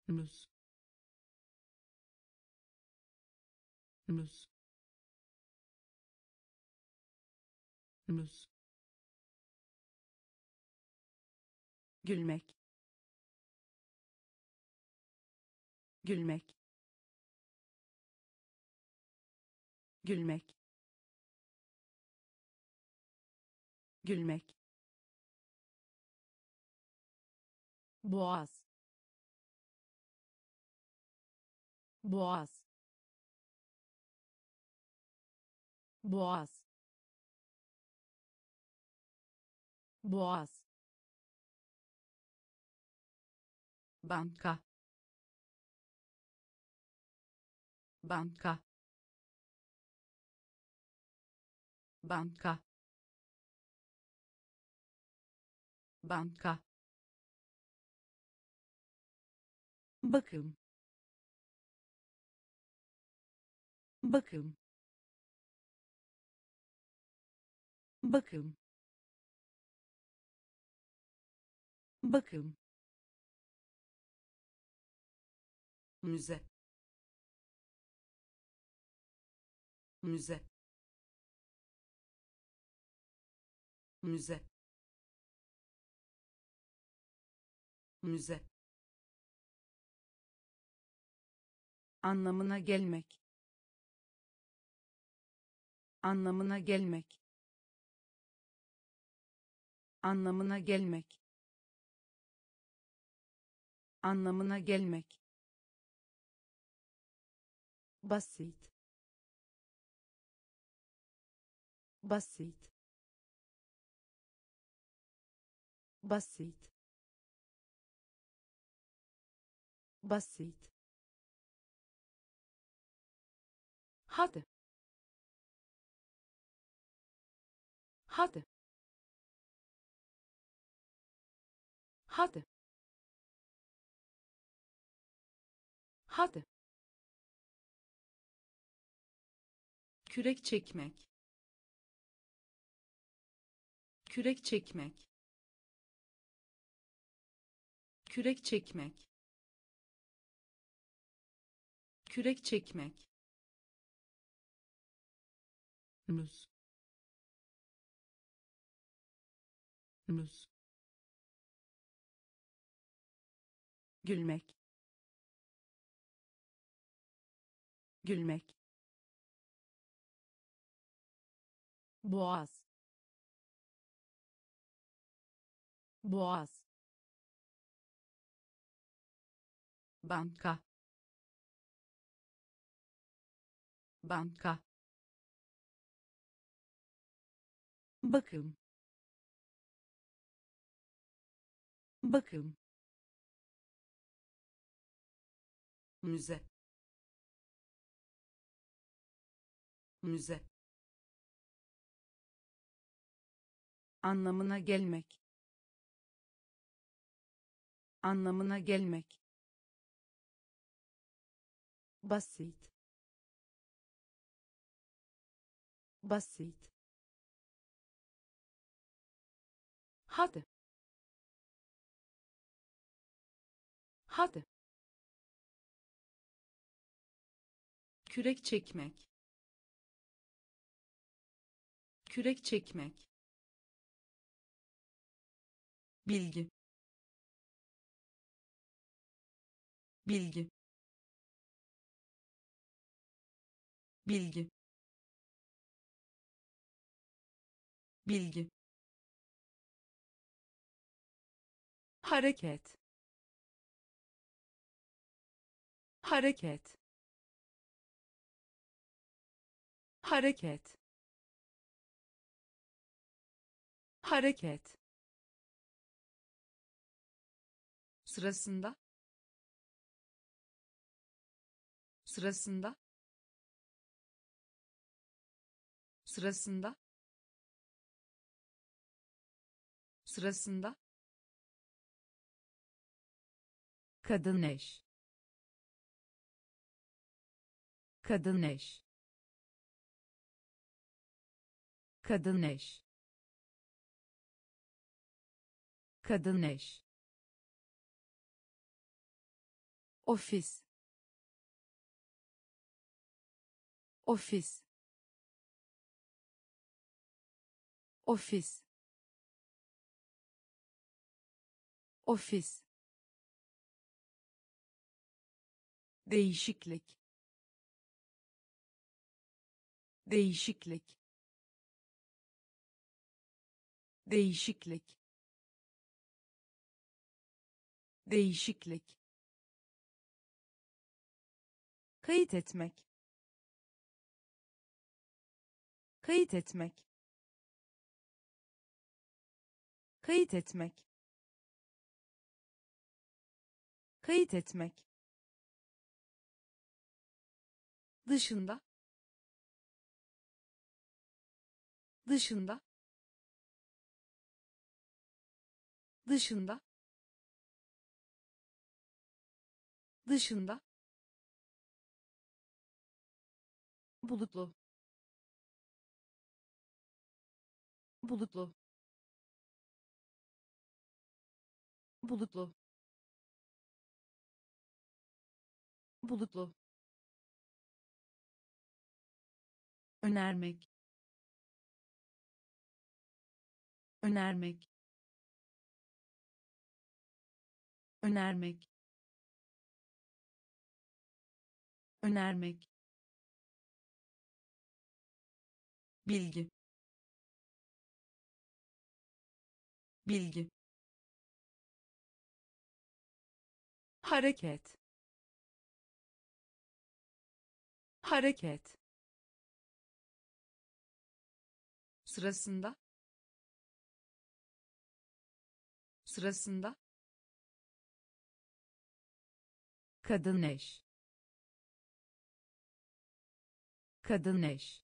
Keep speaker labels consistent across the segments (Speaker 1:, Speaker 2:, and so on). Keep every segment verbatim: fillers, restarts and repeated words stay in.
Speaker 1: muz muz muz gülmek gülmek gülmek gülmek boğaz boğaz boğaz boğaz banka banka banka banka bakım bakım bakım bakım müze müze müze müze anlamına gelmek anlamına gelmek anlamına gelmek anlamına gelmek basit basit basit basit hadi hadi hadi hadi kürek çekmek kürek çekmek kürek çekmek kürek çekmek muz muz gülmek gülmek boğaz boğaz banka banka bakım bakım müze müze anlamına gelmek anlamına gelmek basit basit hadi hadi kürek çekmek kürek çekmek bilgi bilgi bilgi bilgi hareket hareket hareket hareket sırasında sırasında sırasında sırasında kadın eş kadın eş kadın eş kadın eş ofis ofis ofis ofis değişiklik değişiklik değişiklik değişiklik kayıt etmek kayıt etmek kayıt etmek kayıt etmek dışında dışında dışında dışında bulutlu bulutlu bulutlu bulutlu önermek önermek önermek önermek bilgi bilgi hareket hareket sırasında sırasında kadın eş kadın eş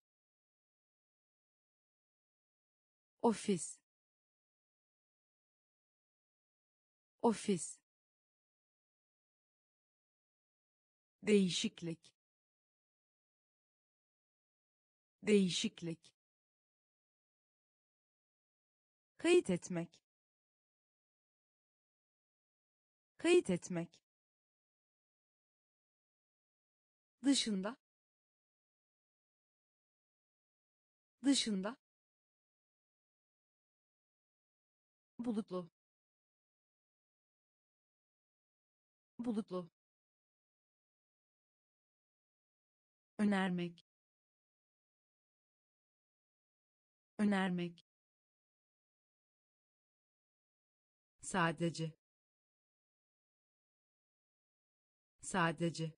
Speaker 1: ofis ofis değişiklik değişiklik kayıt etmek kayıt etmek dışında dışında bulutlu bulutlu önermek önermek sadece sadece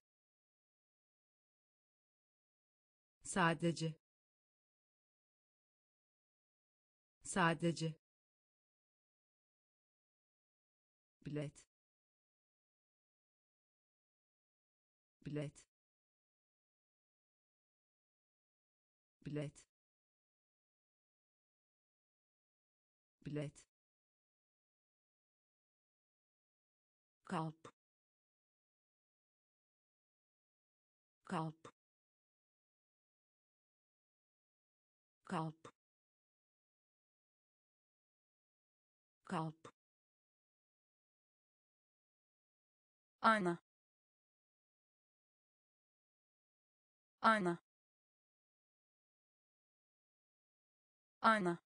Speaker 1: sadece sadece bilet bilet bilet bilet kalp kalp kalp kalp ayna ayna ayna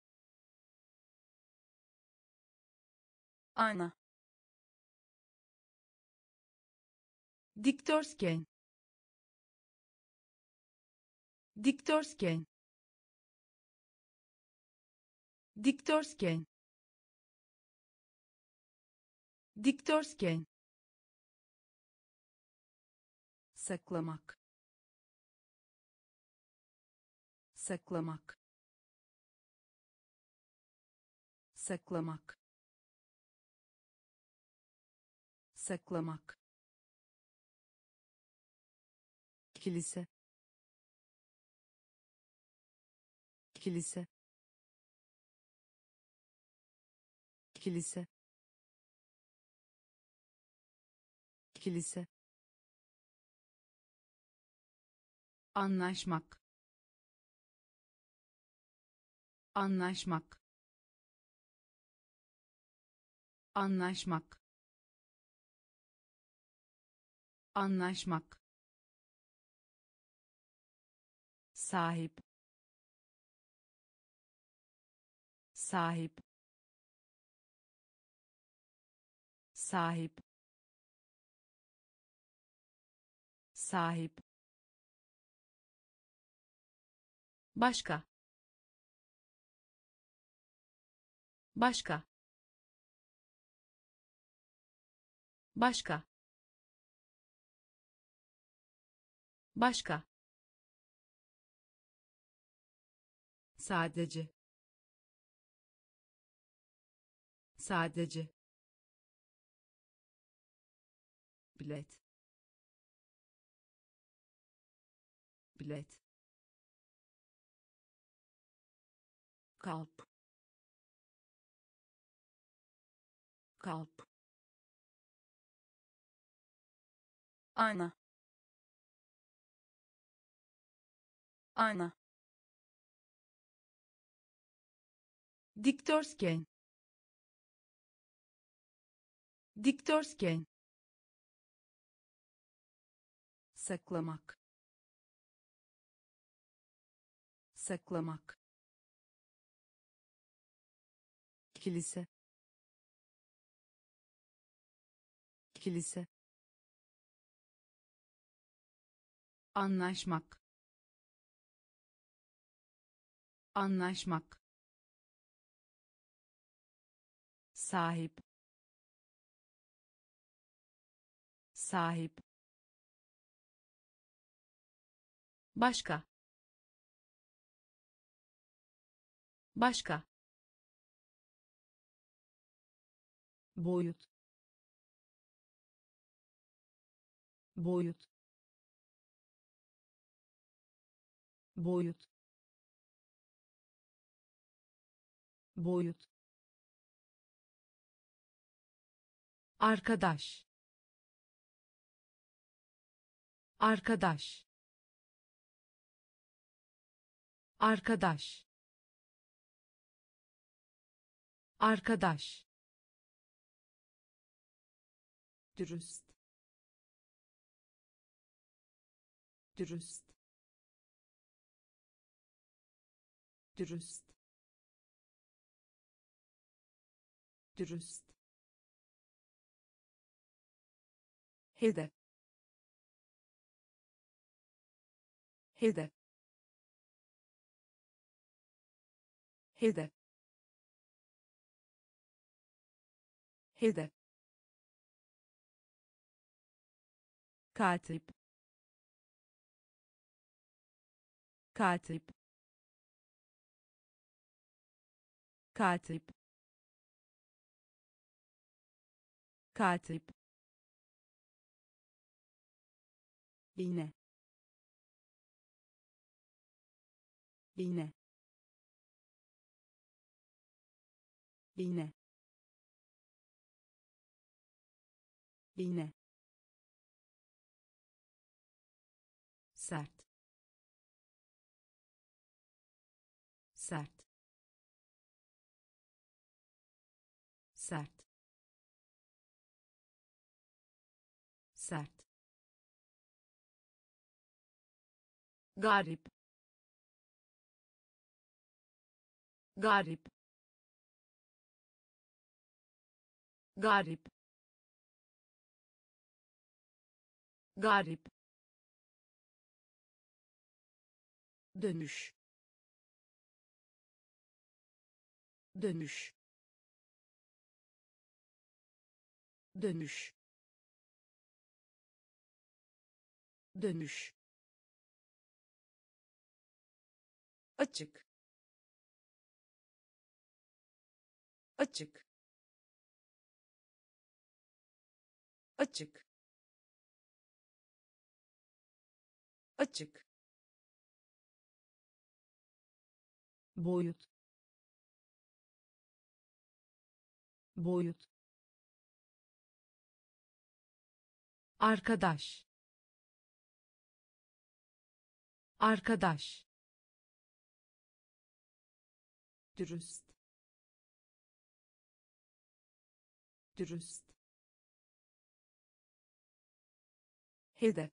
Speaker 1: ayna dikdörtgen dikdörtgen dikdörtgen dikdörtgen saklamak saklamak saklamak saklamak kilise kilise kilise kilise anlaşmak anlaşmak anlaşmak anlaşmak, sahip, sahip, sahip, sahip, başka, başka, başka, başka, sadece, sadece, bilet, bilet, kalp, kalp, ayna, ayna, dikdörtgen, dikdörtgen, saklamak, saklamak, kilise, kilise, anlaşmak, anlaşmak, sahip, sahip, başka, başka, boyut, boyut, boyut, boyut, arkadaş, arkadaş, arkadaş, arkadaş, dürüst, dürüst, dürüst, dürüst, hedef, hedef, hedef, hedef, katip, katip, katip, katip, iğne, iğne, iğne, iğne, sert, sert, sert, sert, garip, garip, garip, garip, dönüş, dönüş, dönüş, dönüş, açık, açık, açık, açık, boyut, boyut, arkadaş, arkadaş, dürüst, dürüst, hedef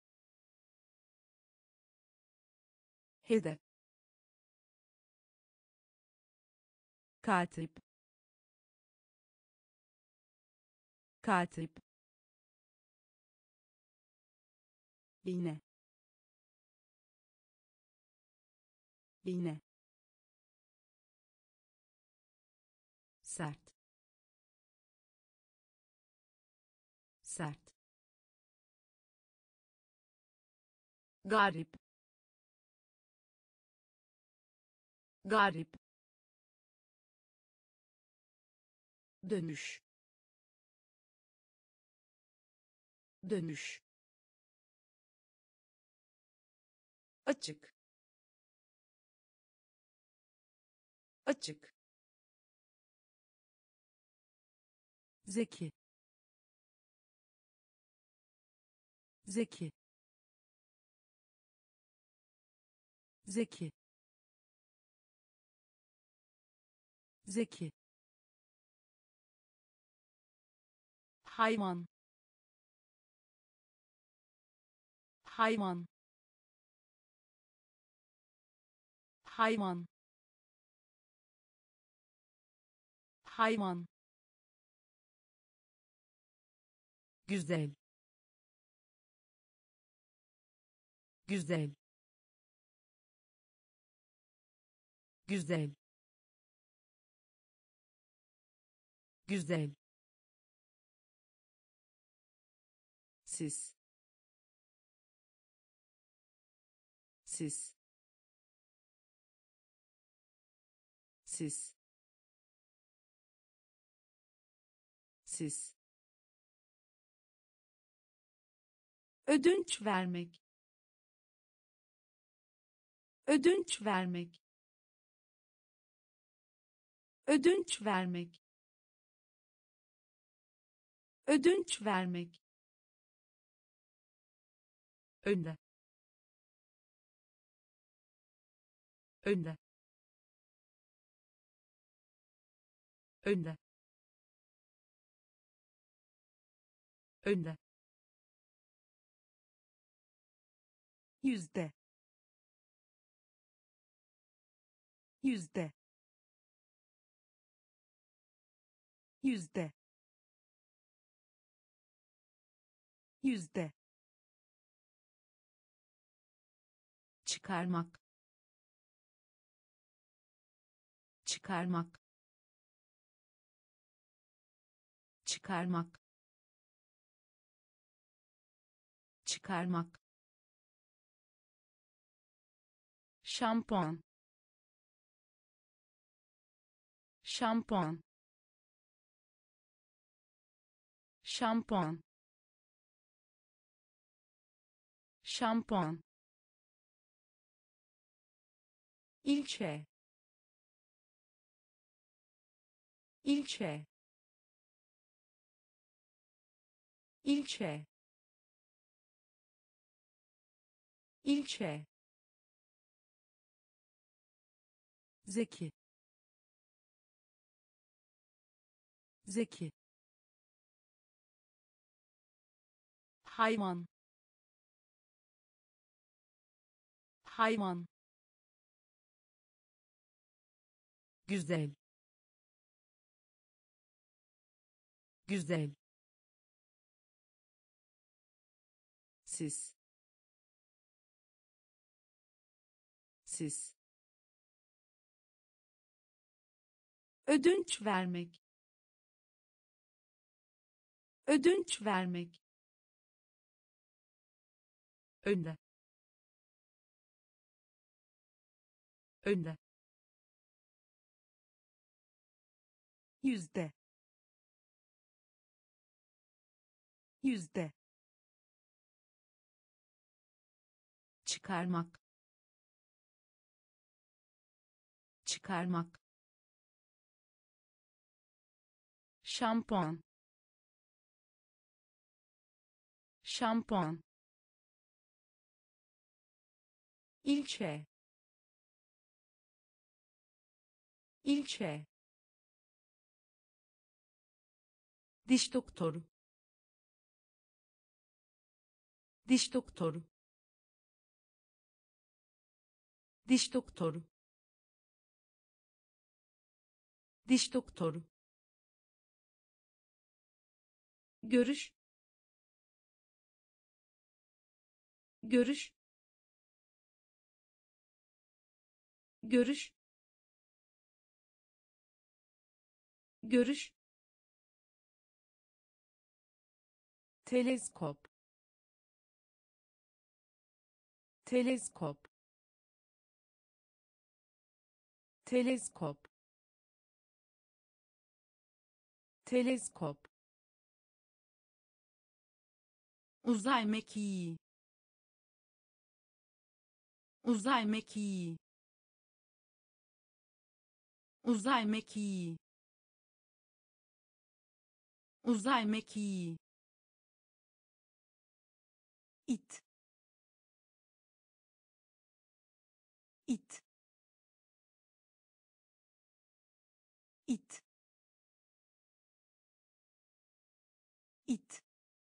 Speaker 1: hedef katip katip iğne iğne sert sert garip garip dönüş dönüş açık açık zeki zeki zeki zeki hayvan hayvan hayvan hayvan güzel güzel güzel güzel siz siz siz siz ödünç vermek ödünç vermek ödünç vermek ödünç vermek önde önde önde önde yüzde yüzde yüzde yüzde çıkarmak çıkarmak çıkarmak çıkarmak şampuan şampuan şampuan şampuan ilçe ilçe ilçe ilçe zeki zeki hayvan hayvan güzel güzel siz siz ödünç vermek ödünç vermek önde önde yüzde yüzde çıkarmak çıkarmak şampuan şampuan ilçe ilçe diş doktoru diş doktoru, diş doktoru, diş doktoru, görüş, görüş, görüş, görüş, teleskop, teleskop, teleskop, teleskop, uzay mekiği, uzay mekiği, uzay mekiği, uzay mekiği, it, it, it, it,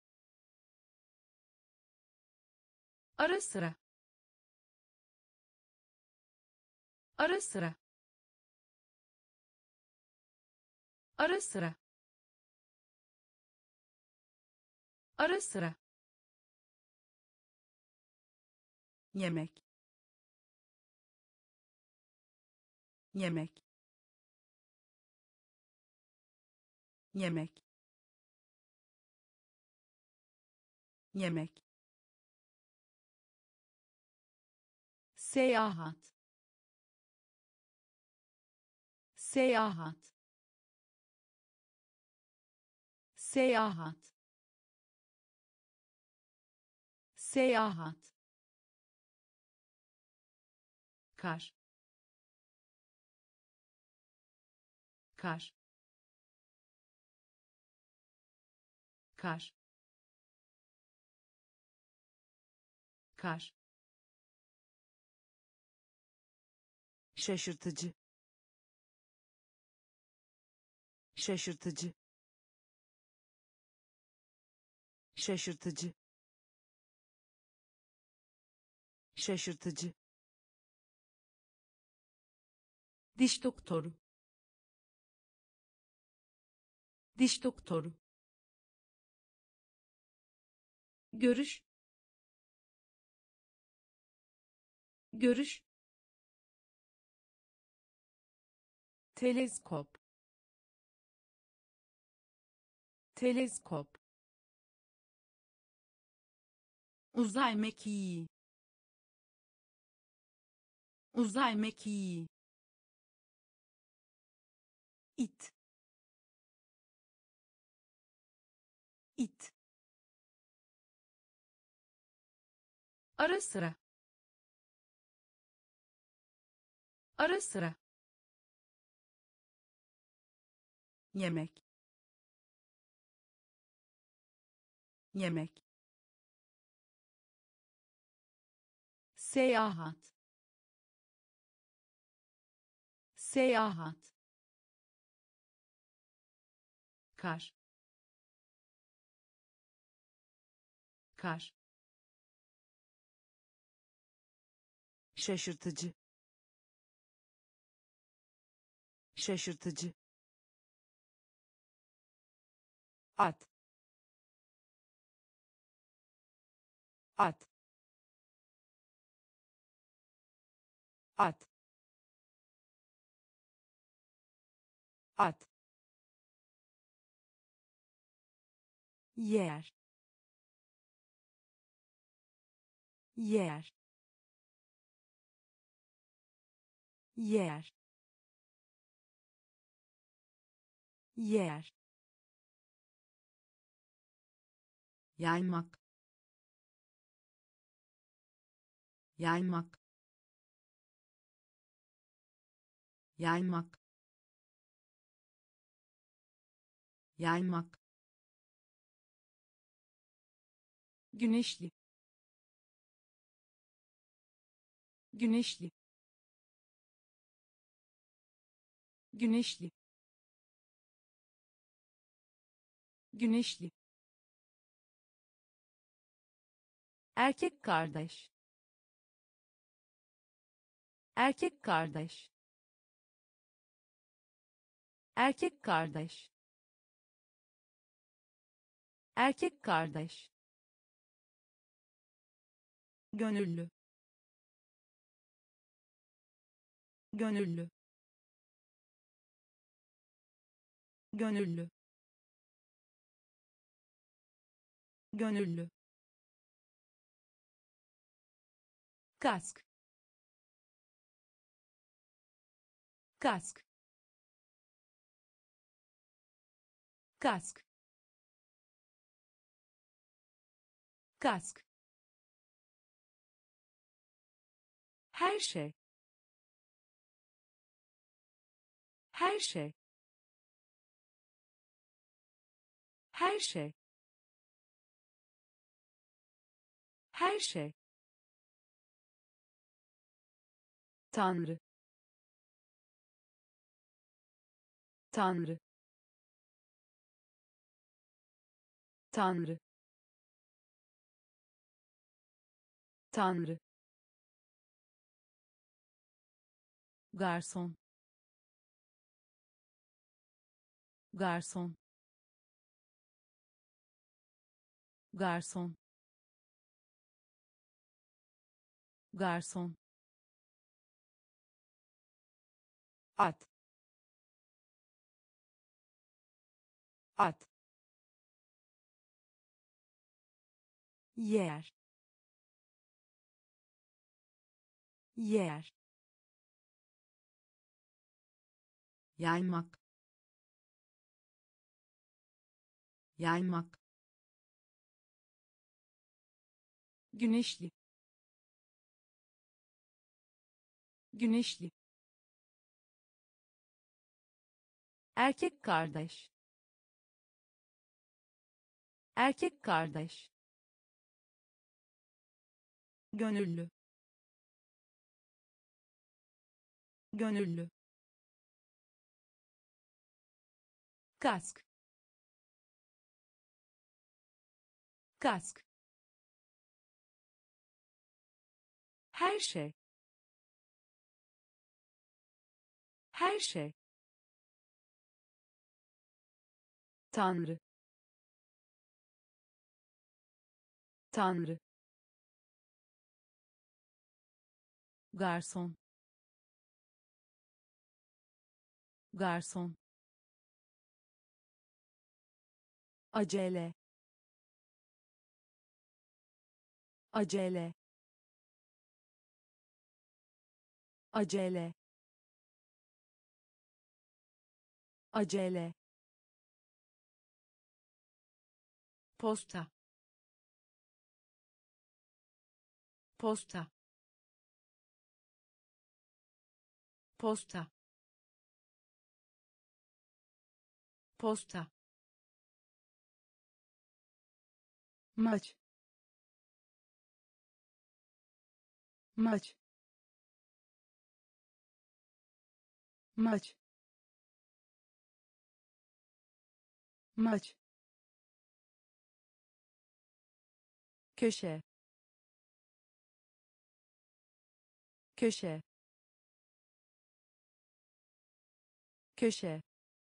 Speaker 1: ara sıra, ara sıra, ara sıra, ara sıra, yemek, yemek, yemek, yemek, seyahat, seyahat, seyahat, seyahat, kar, kar, kar, kar, şaşırtıcı, şaşırtıcı, şaşırtıcı, şaşırtıcı, diş doktoru, diş doktoru, görüş, görüş, teleskop, teleskop, uzay mekiği, uzay mekiği, it, it, ara sıra, ara sıra, yemek, yemek, seyahat, seyahat, kar, kar, şaşırtıcı, şaşırtıcı, at, at, at, at, yer, yer, yer, yer, yaymak, yaymak, yaymak, yaymak, güneşli, güneşli, güneşli, güneşli, erkek kardeş, erkek kardeş, erkek kardeş, erkek kardeş, gönüllü, gönüllü, gönüllü, gönüllü, kask, kask, kask, kask, her şey, her şey, her şey, her şey, Tanrı, Tanrı, Tanrı, Tanrı, garson, garson, garson, garson, at, at, yer, yer, yaymak, yaymak, güneşli, güneşli, erkek kardeş, erkek kardeş, gönüllü, gönüllü, kask, kask, her şey, her şey, Tanrı, Tanrı, garson, garson, acele, acele, acele, acele, posta, posta, posta, posta, maç, maç, maç, maç, köşe, köşe, köşe,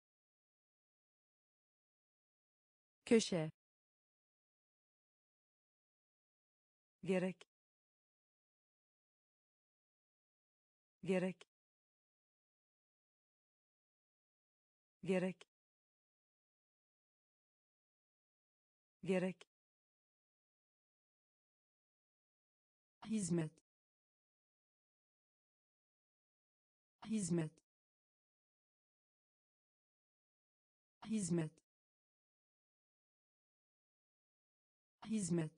Speaker 1: köşe, gerek, gerek, gerek, gerek, hizmet, hizmet, hizmet, hizmet,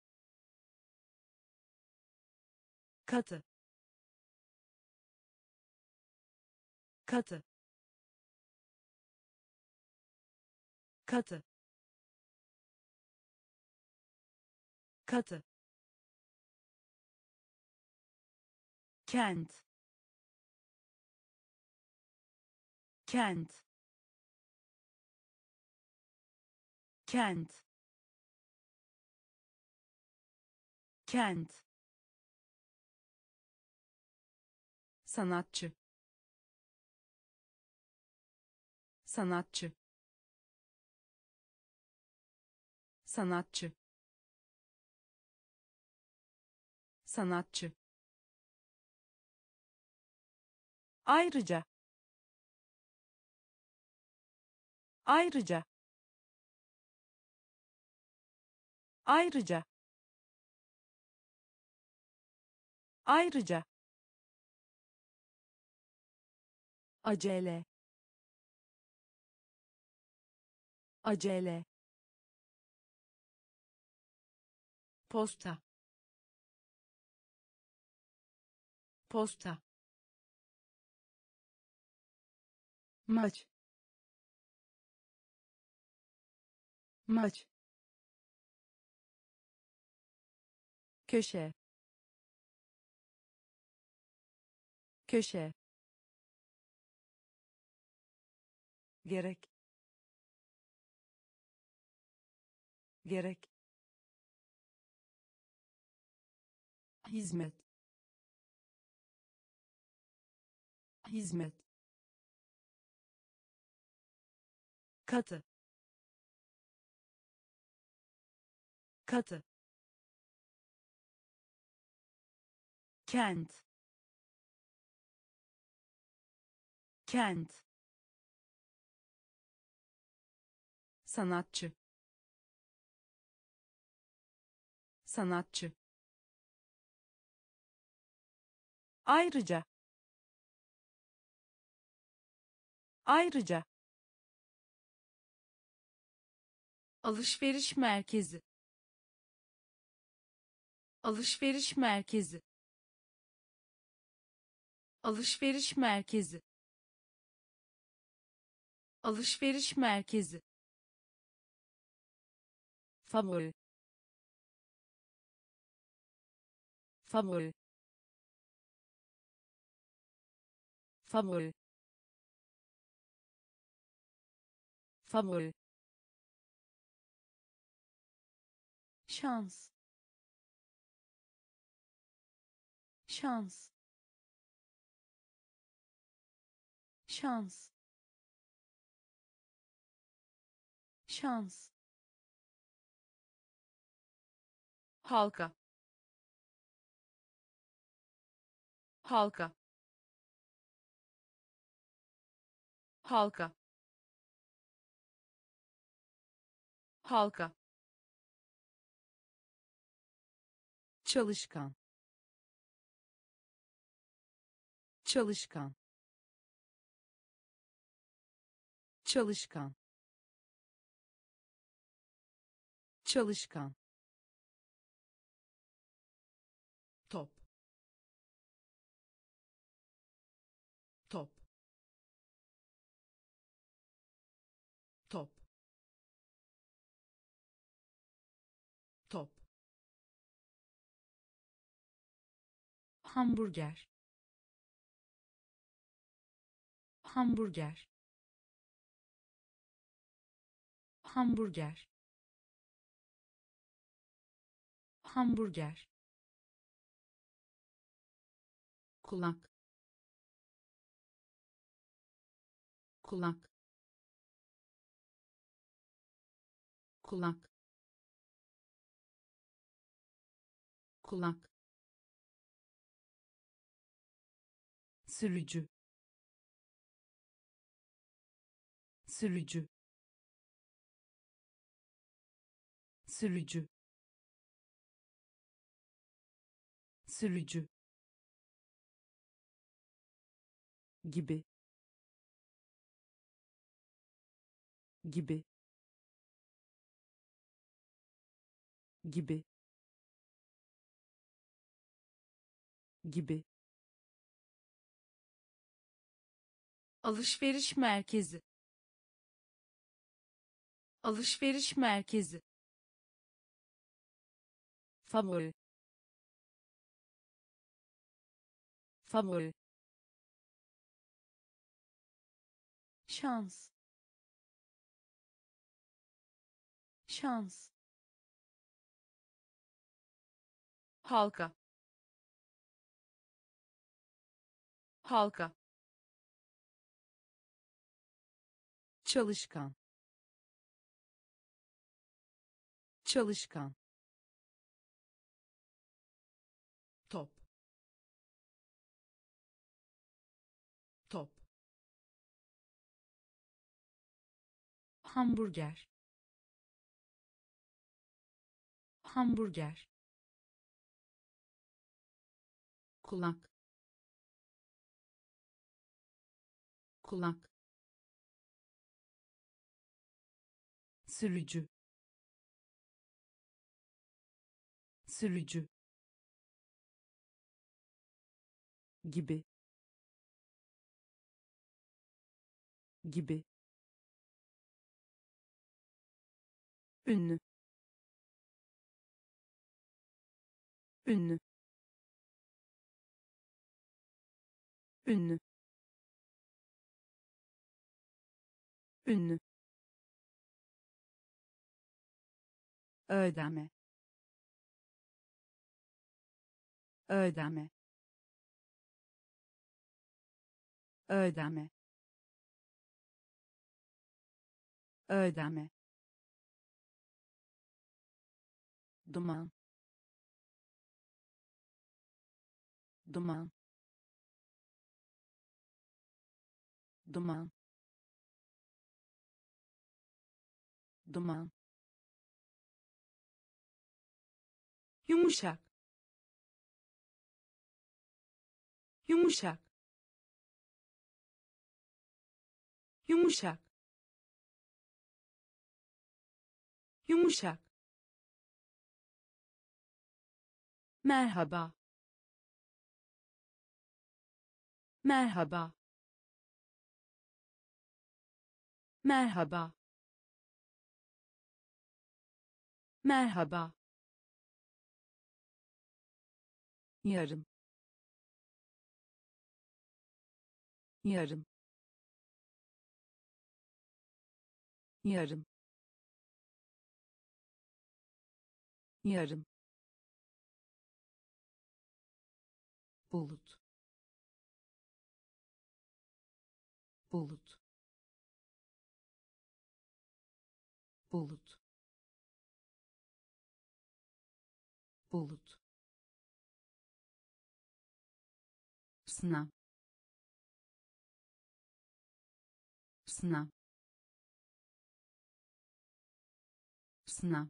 Speaker 1: katı, katı, katı, katı, kent, kent, kent, kent, sanatçı, sanatçı, sanatçı, sanatçı, ayrıca, ayrıca, ayrıca, ayrıca, acele, acele, posta, posta, maç, maç, köşe, köşe, gerek, gerek, hizmet, hizmet, katı, katı, kent, kent, sanatçı, sanatçı, ayrıca, ayrıca, alışveriş merkezi, alışveriş merkezi, alışveriş merkezi, alışveriş merkezi, favori, favori, favori, favori, şans, şans, şans, şans, halka, halka, halka, halka, çalışkan, çalışkan, çalışkan, çalışkan, top, top, top, top, hamburger, hamburger, hamburger, hamburger, kulak, kulak, kulak, kulak, sürücü, sürücü, sürücü, sürücü, gibi, gibi, gibi, gibi, alışveriş merkezi, alışveriş merkezi, favori, favori, şans, şans, halka halka çalışkan çalışkan top top hamburger hamburger kulak kulak sürücü sürücü gibi gibi ünlü ünlü ünlü ünlü ödeme ödeme ödeme ödeme duman duman duman duman yumuşak yumuşak yumuşak yumuşak merhaba merhaba merhaba merhaba yarım yarım yarım yarım bulut bulut bulut bulut sınav sınav sınav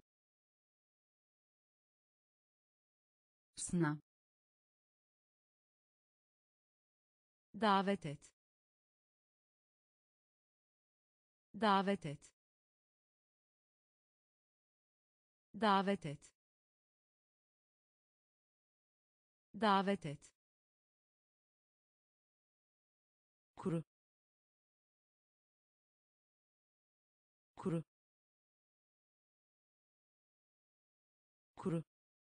Speaker 1: sınav davet et davet et davet et davet et kuru kuru kuru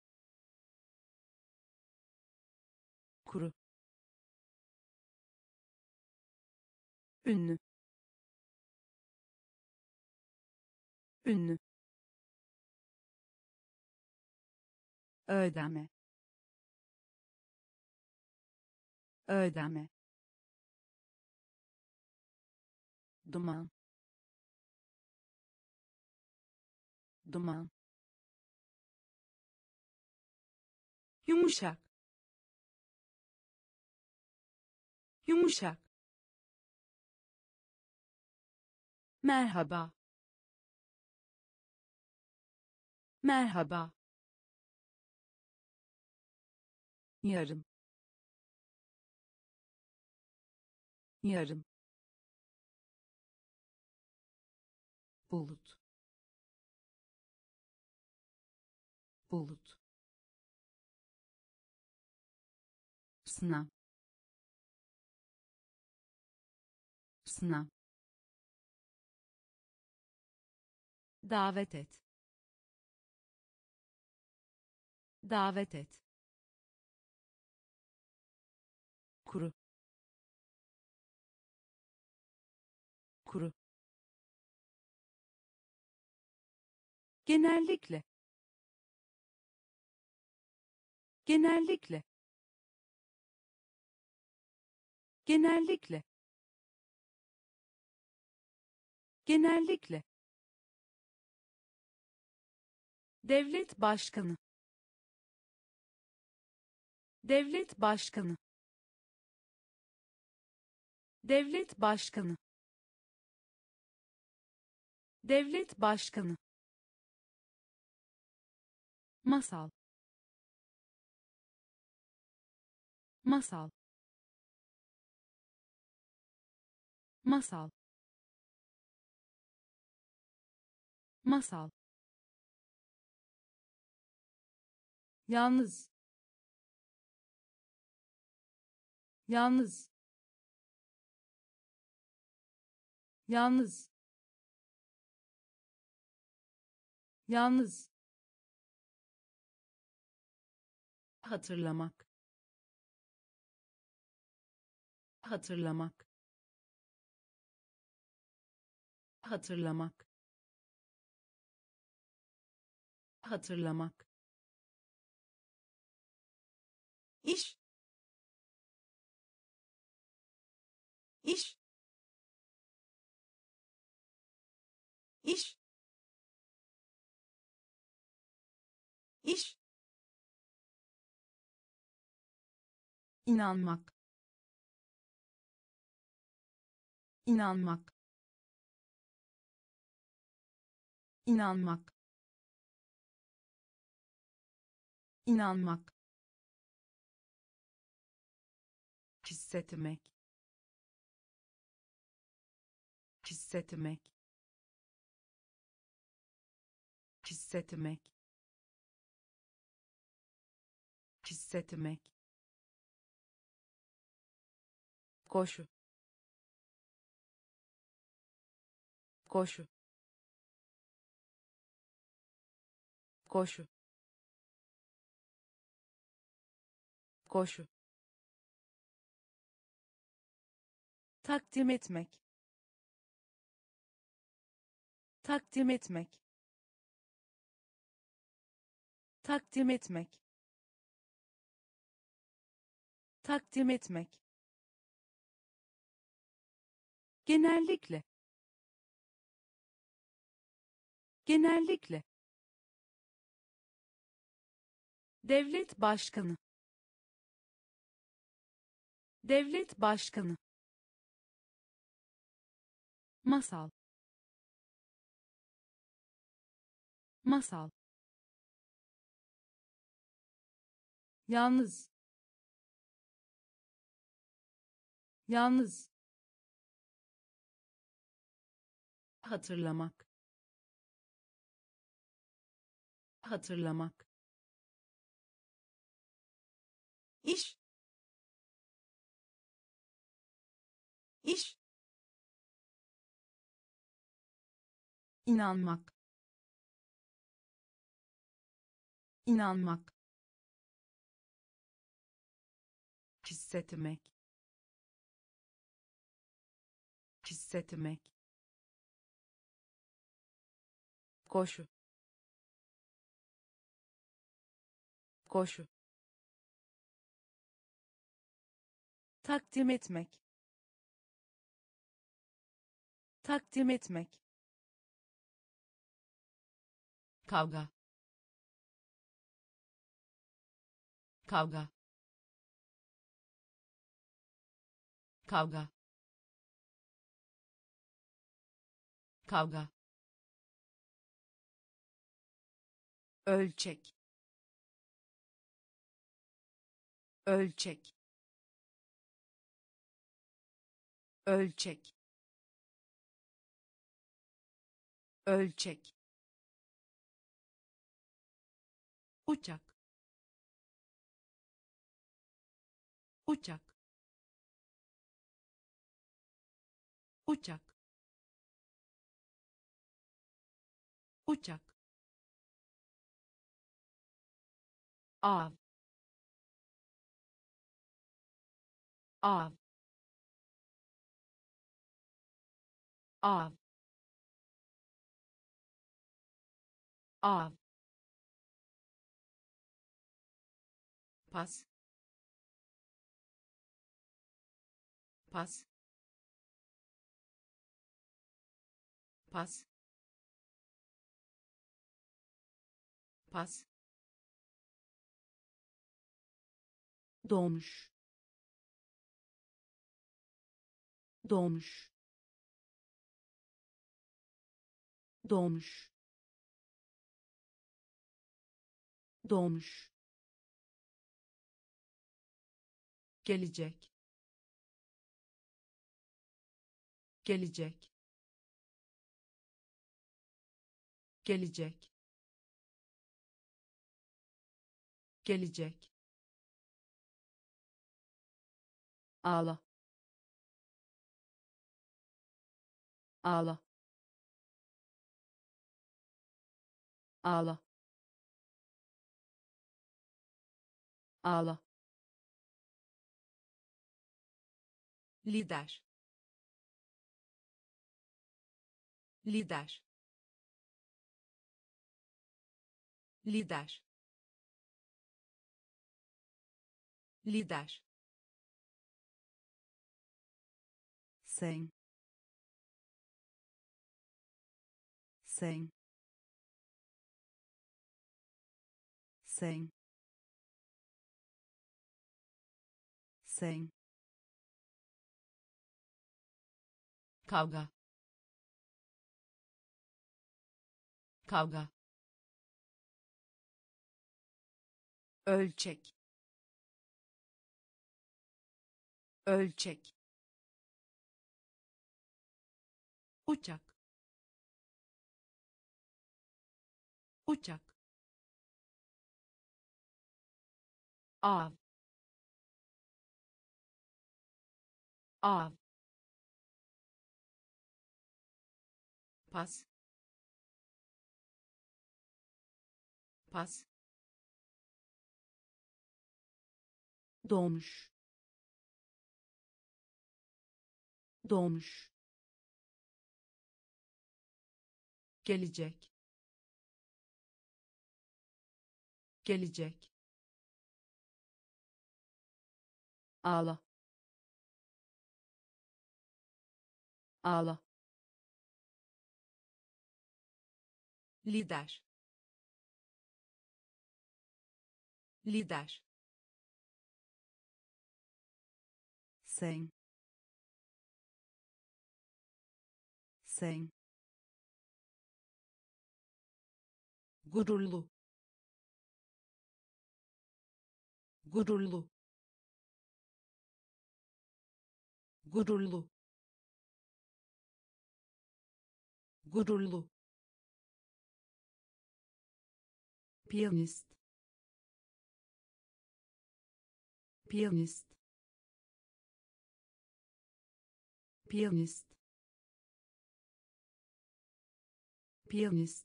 Speaker 1: kuru ünlü ünlü ödeme ödeme duman duman yumuşak yumuşak merhaba merhaba yarım yarım bulut bulut sınav sınav davet et davet et kuru kuru genellikle genellikle genellikle genellikle devlet başkanı devlet başkanı devlet başkanı devlet başkanı masal masal masal masal yalnız yalnız yalnız yalnız hatırlamak hatırlamak hatırlamak hatırlamak iş iş iş iş inanmak inanmak inanmak inanmak hissetmek hissetmek hissetmek hissetmek koşu koşu koşu koşu takdim etmek takdim etmek takdim etmek takdim etmek genellikle genellikle devlet başkanı devlet başkanı masal masal yalnız yalnız hatırlamak hatırlamak iş iş inanmak inanmak hissetmek hissetmek koşu koşu takdim etmek takdim etmek kavga kavga kavga kavga ölçek ölçek ölçek ölçek uçak uçak uçak uçak av av av av pas pas pas pas
Speaker 2: doğmuş doğmuş doğmuş doğmuş
Speaker 1: gelecek gelecek gelecek gelecek
Speaker 2: ağla ağla ağla ağla
Speaker 1: lider lider lider lider
Speaker 2: sen sen sen sen
Speaker 1: kavga kavga ölçek ölçek uçak uçak av av pas pas
Speaker 2: doğmuş doğmuş
Speaker 1: gelecek gelecek
Speaker 2: ağla ağla
Speaker 1: lider lider
Speaker 2: sen sen
Speaker 1: gururlu gururlu gururlu gururlu
Speaker 2: piyanist piyanist piyanist piyanist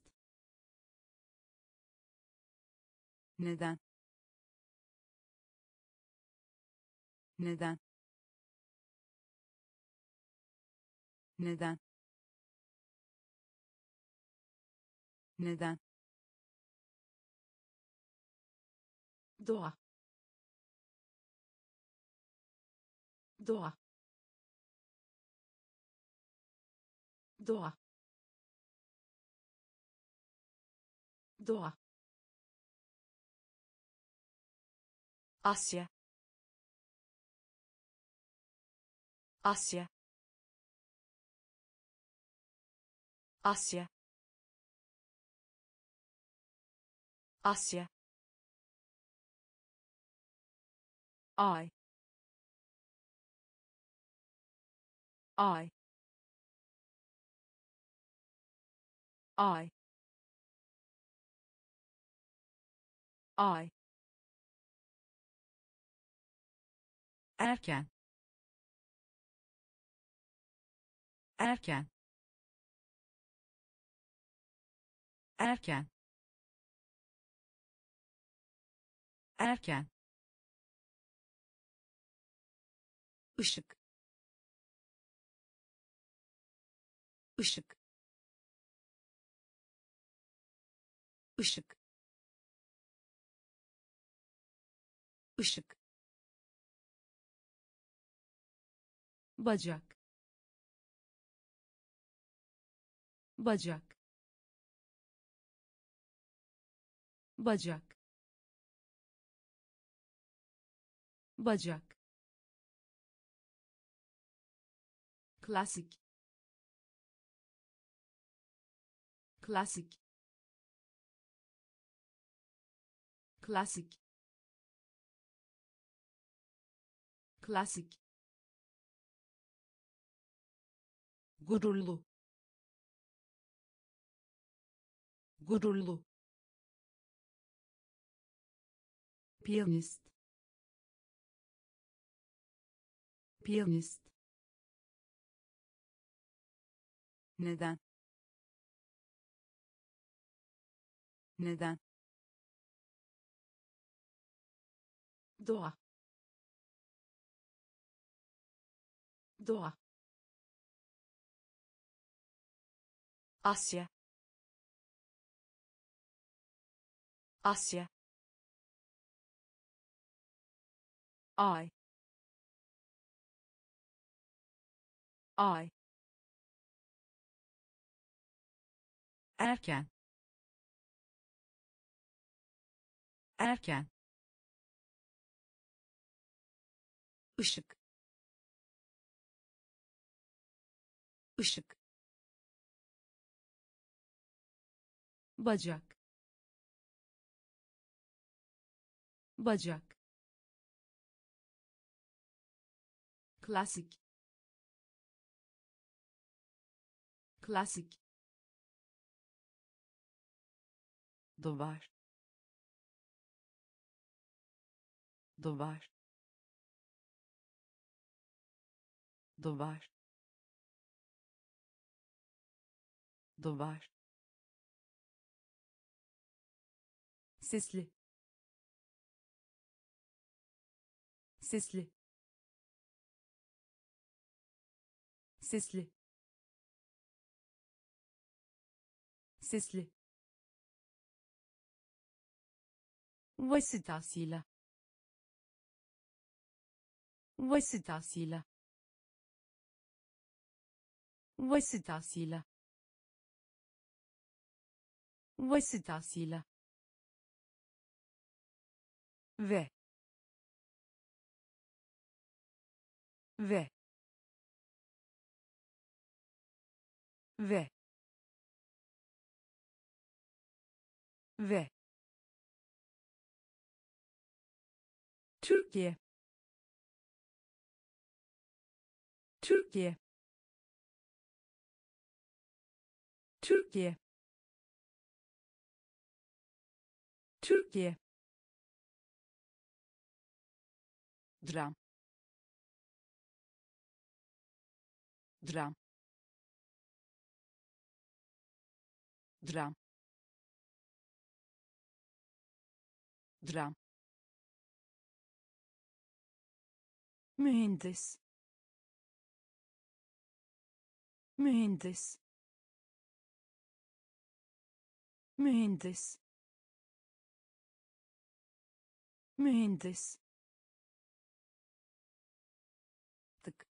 Speaker 2: neden neden neden neden
Speaker 1: doğa doğa doğa doğa Asya Asya Asya Asya ay ay ay ay erken erken erken erken ışık ışık ışık ışık,
Speaker 2: bacak, bacak, bacak, bacak, klasik, klasik, klasik, klasik, gururlu, gururlu, piyanist, piyanist, neden, neden, doğa, doğa,
Speaker 1: Asya, Asya,
Speaker 2: ay, ay,
Speaker 1: erken, erken, ışık, ışık,
Speaker 2: bacak, bacak, klasik, klasik, duvar, duvar, duvar, duvar, sesli, sesli, sesli, sesli, vasıtasıyla, vasıtasıyla, vasıtasıyla, vasıtasıyla, ve, ve, ve, ve, Türkiye, Türkiye, Türkiye, Türkiye, dram, dram, dram, dram, mühendis, mühendis, mühendis, mühendis, tık,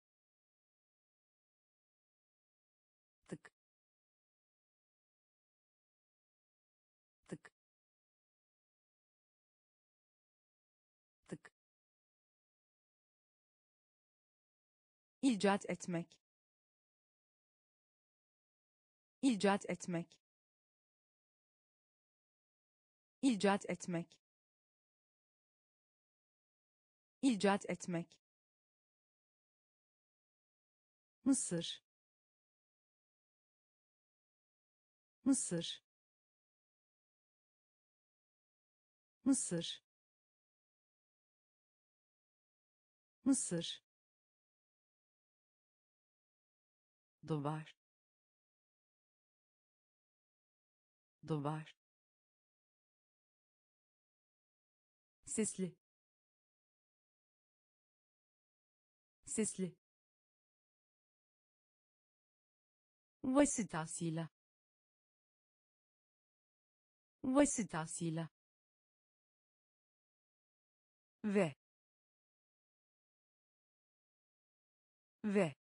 Speaker 2: tık, tık, tık, icat etmek, icat etmek, icat etmek, icat etmek, Mısır, Mısır, Mısır, Mısır, duvar, duvar, sesli, sesli, vasıtasıyla, vasıtasıyla,
Speaker 1: ve ve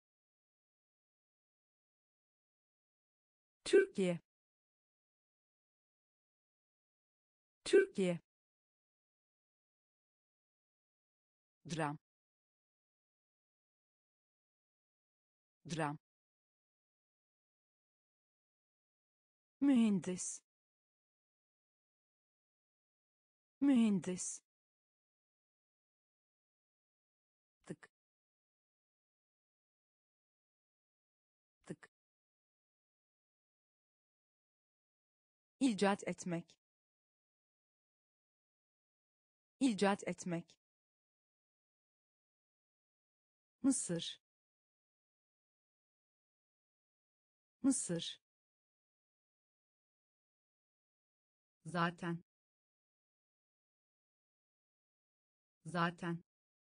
Speaker 1: Türkiye Türkiye dram dram mühendis mühendis tık tık icat etmek icat etmek Mısır Mısır zaten zaten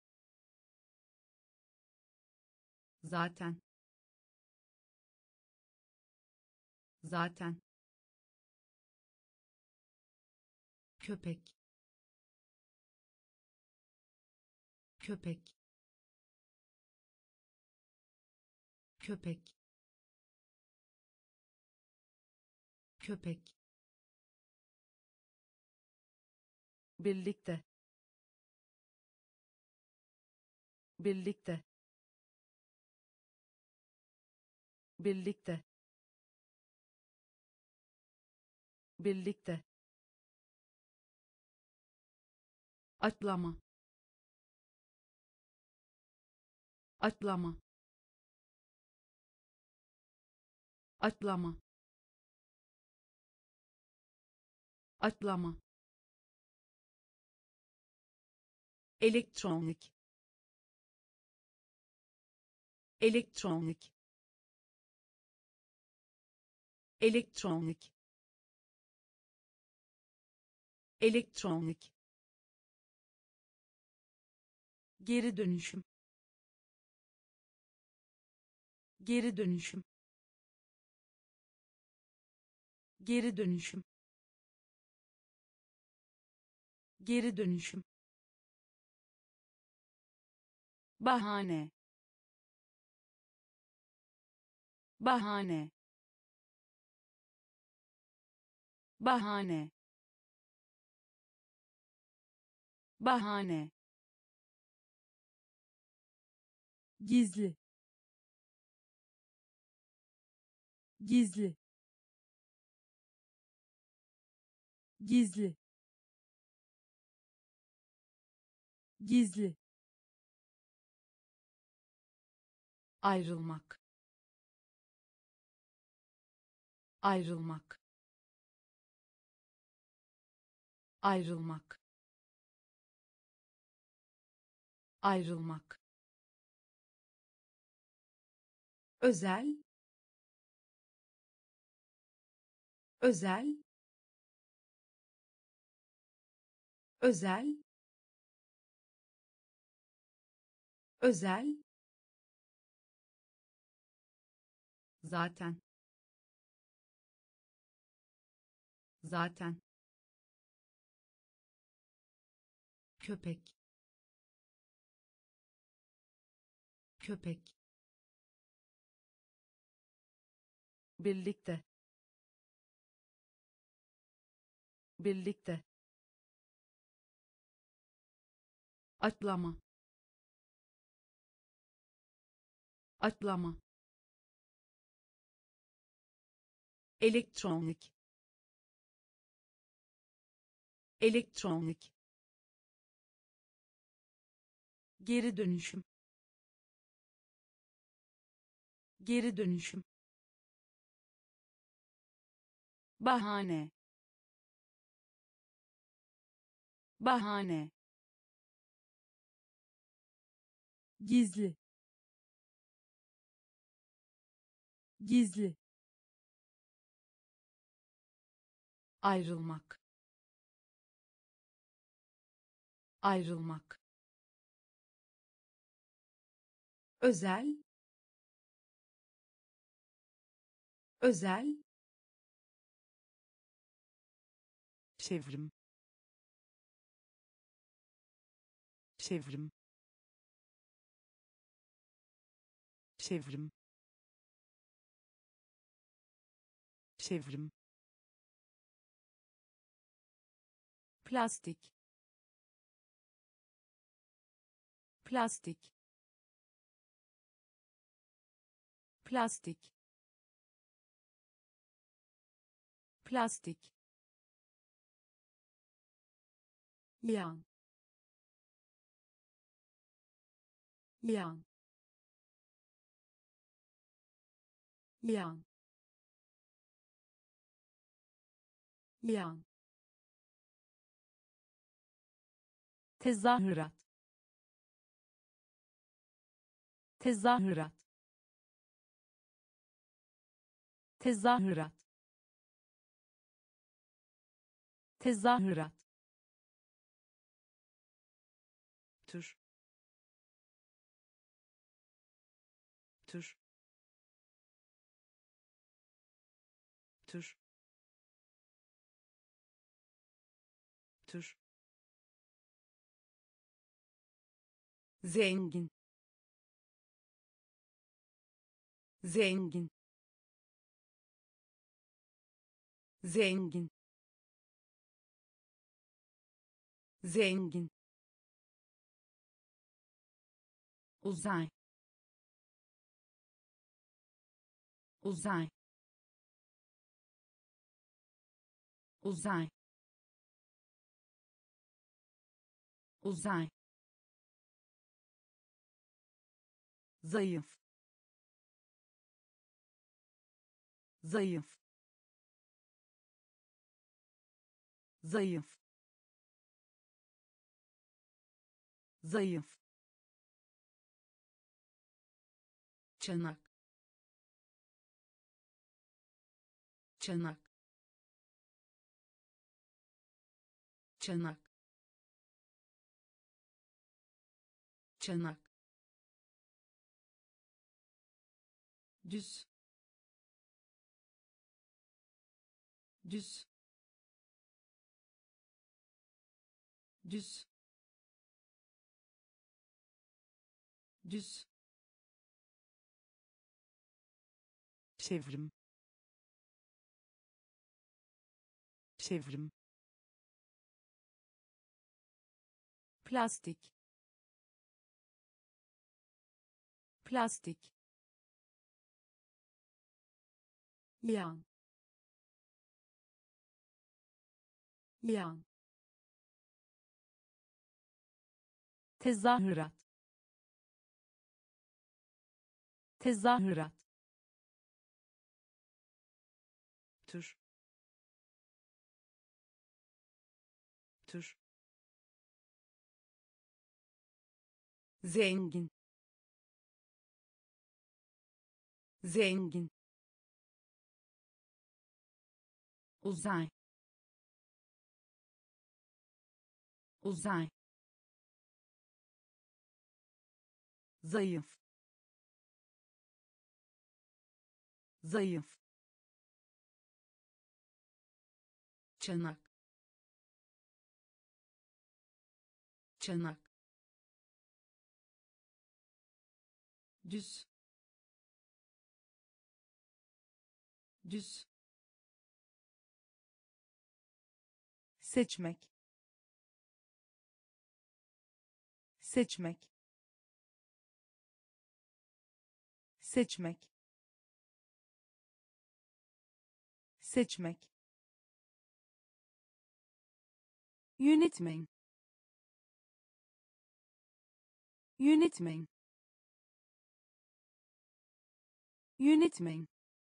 Speaker 1: zaten zaten köpek köpek köpek köpek birlikte birlikte birlikte birlikte atlama atlama atlama atlama elektronik elektronik elektronik elektronik geri dönüşüm geri dönüşüm geri dönüşüm geri dönüşüm bahane bahane bahane bahane gizli gizli gizli gizli ayrılmak ayrılmak ayrılmak ayrılmak özel özel özel özel zaten zaten köpek köpek birlikte birlikte atlama atlama elektronik elektronik geri dönüşüm geri dönüşüm bahane bahane gizli gizli ayrılmak ayrılmak özel özel çevrim
Speaker 2: çevrim çevrim çevrim
Speaker 1: plastik plastik plastik plastik yan yan yan yan tezahürat tezahürat tezahürat tezahürat
Speaker 2: tür tür tür tür
Speaker 1: zengin zengin zengin zengin uzay uzay uzay uzay zayıf zayıf zayıf zayıf çanak çanak çanak çanak düz düz düz düz
Speaker 2: çevrim çevrim
Speaker 1: plastik plastik yan yan
Speaker 2: tezahürat tezahürat tür tür
Speaker 1: zengin zengin uzay uzay zayıf zayıf çanak çanak düz düz
Speaker 2: seçmek seçmek seçmek seçmek
Speaker 1: yönetmen yönetmen yönetmen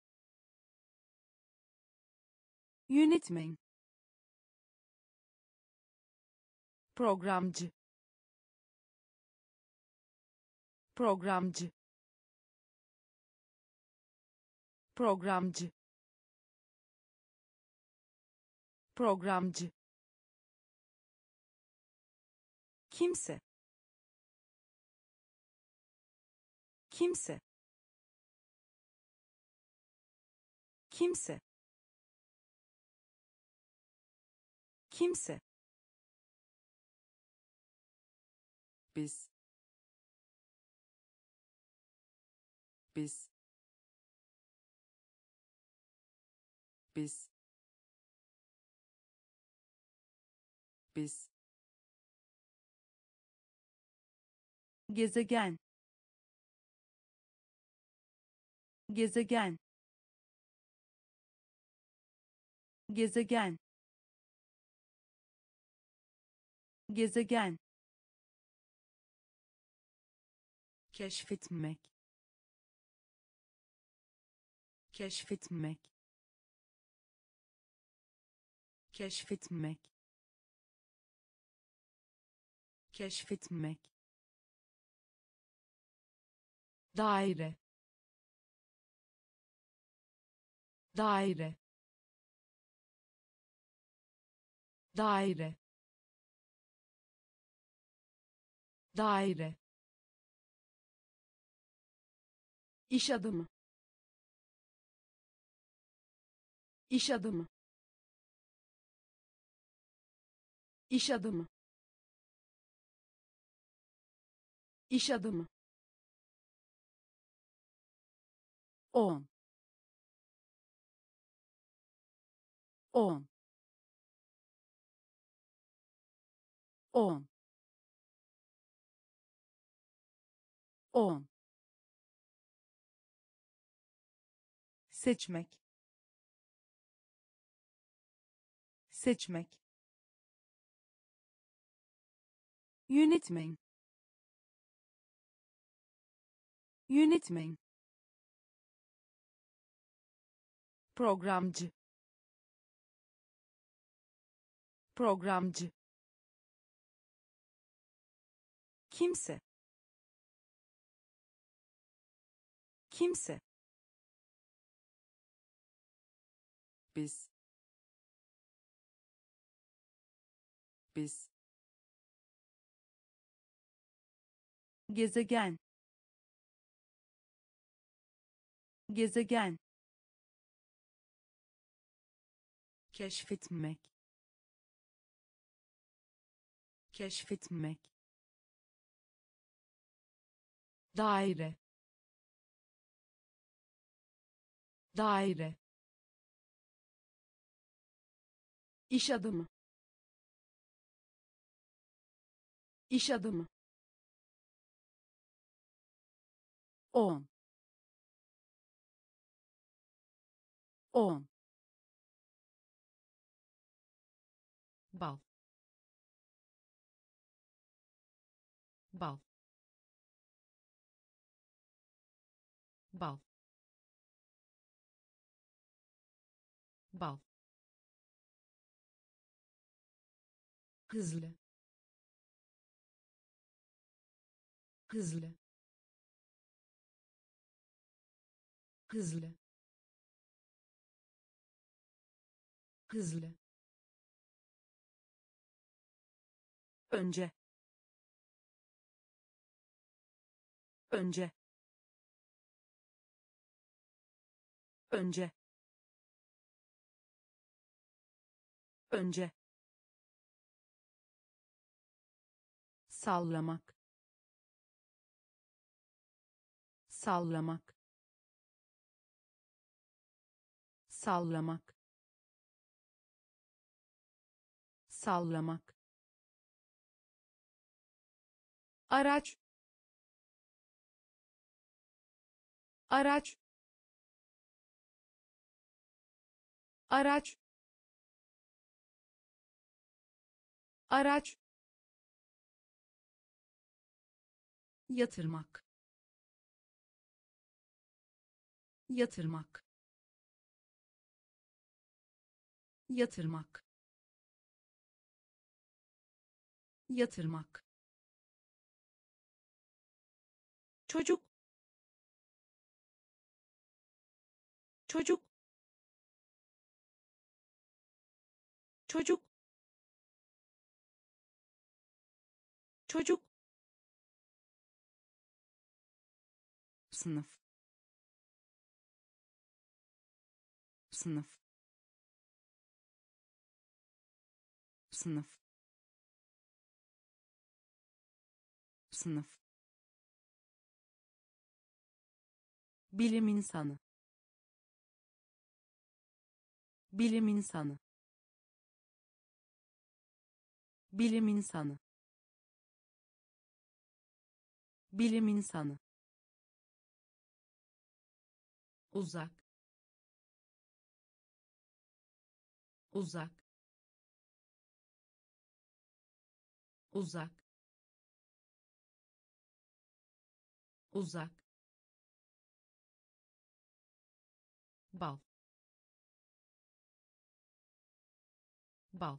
Speaker 1: yönetmen programcı programcı programcı programcı kimse kimse kimse kimse biz biz biz biz
Speaker 2: gezegen gezegen gezegen gezegen
Speaker 1: keşfetmek keşfetmek keşfetmek keşfetmek daire daire daire daire
Speaker 2: iş adamı iş adamı iş adamı iş adamı on on on on seçmek seçmek
Speaker 1: yönetmen yönetmen programcı programcı kimse kimse biz biz
Speaker 2: gezegen gezegen
Speaker 1: keşfetmek keşfetmek daire daire
Speaker 2: iş adamı iş adamı on on
Speaker 1: bal bal bal bal hızlı hızlı hızlı hızlı önce önce önce önce sallamak sallamak sallamak sallamak
Speaker 2: araç araç araç araç
Speaker 1: yatırmak yatırmak yatırmak yatırmak
Speaker 2: çocuk çocuk çocuk çocuk
Speaker 1: sınıf sınıf sınıf sınıf,
Speaker 3: bilim insanı, bilim insanı, bilim insanı, bilim insanı,
Speaker 1: uzak, uzak, uzak, uzak, bal, bal,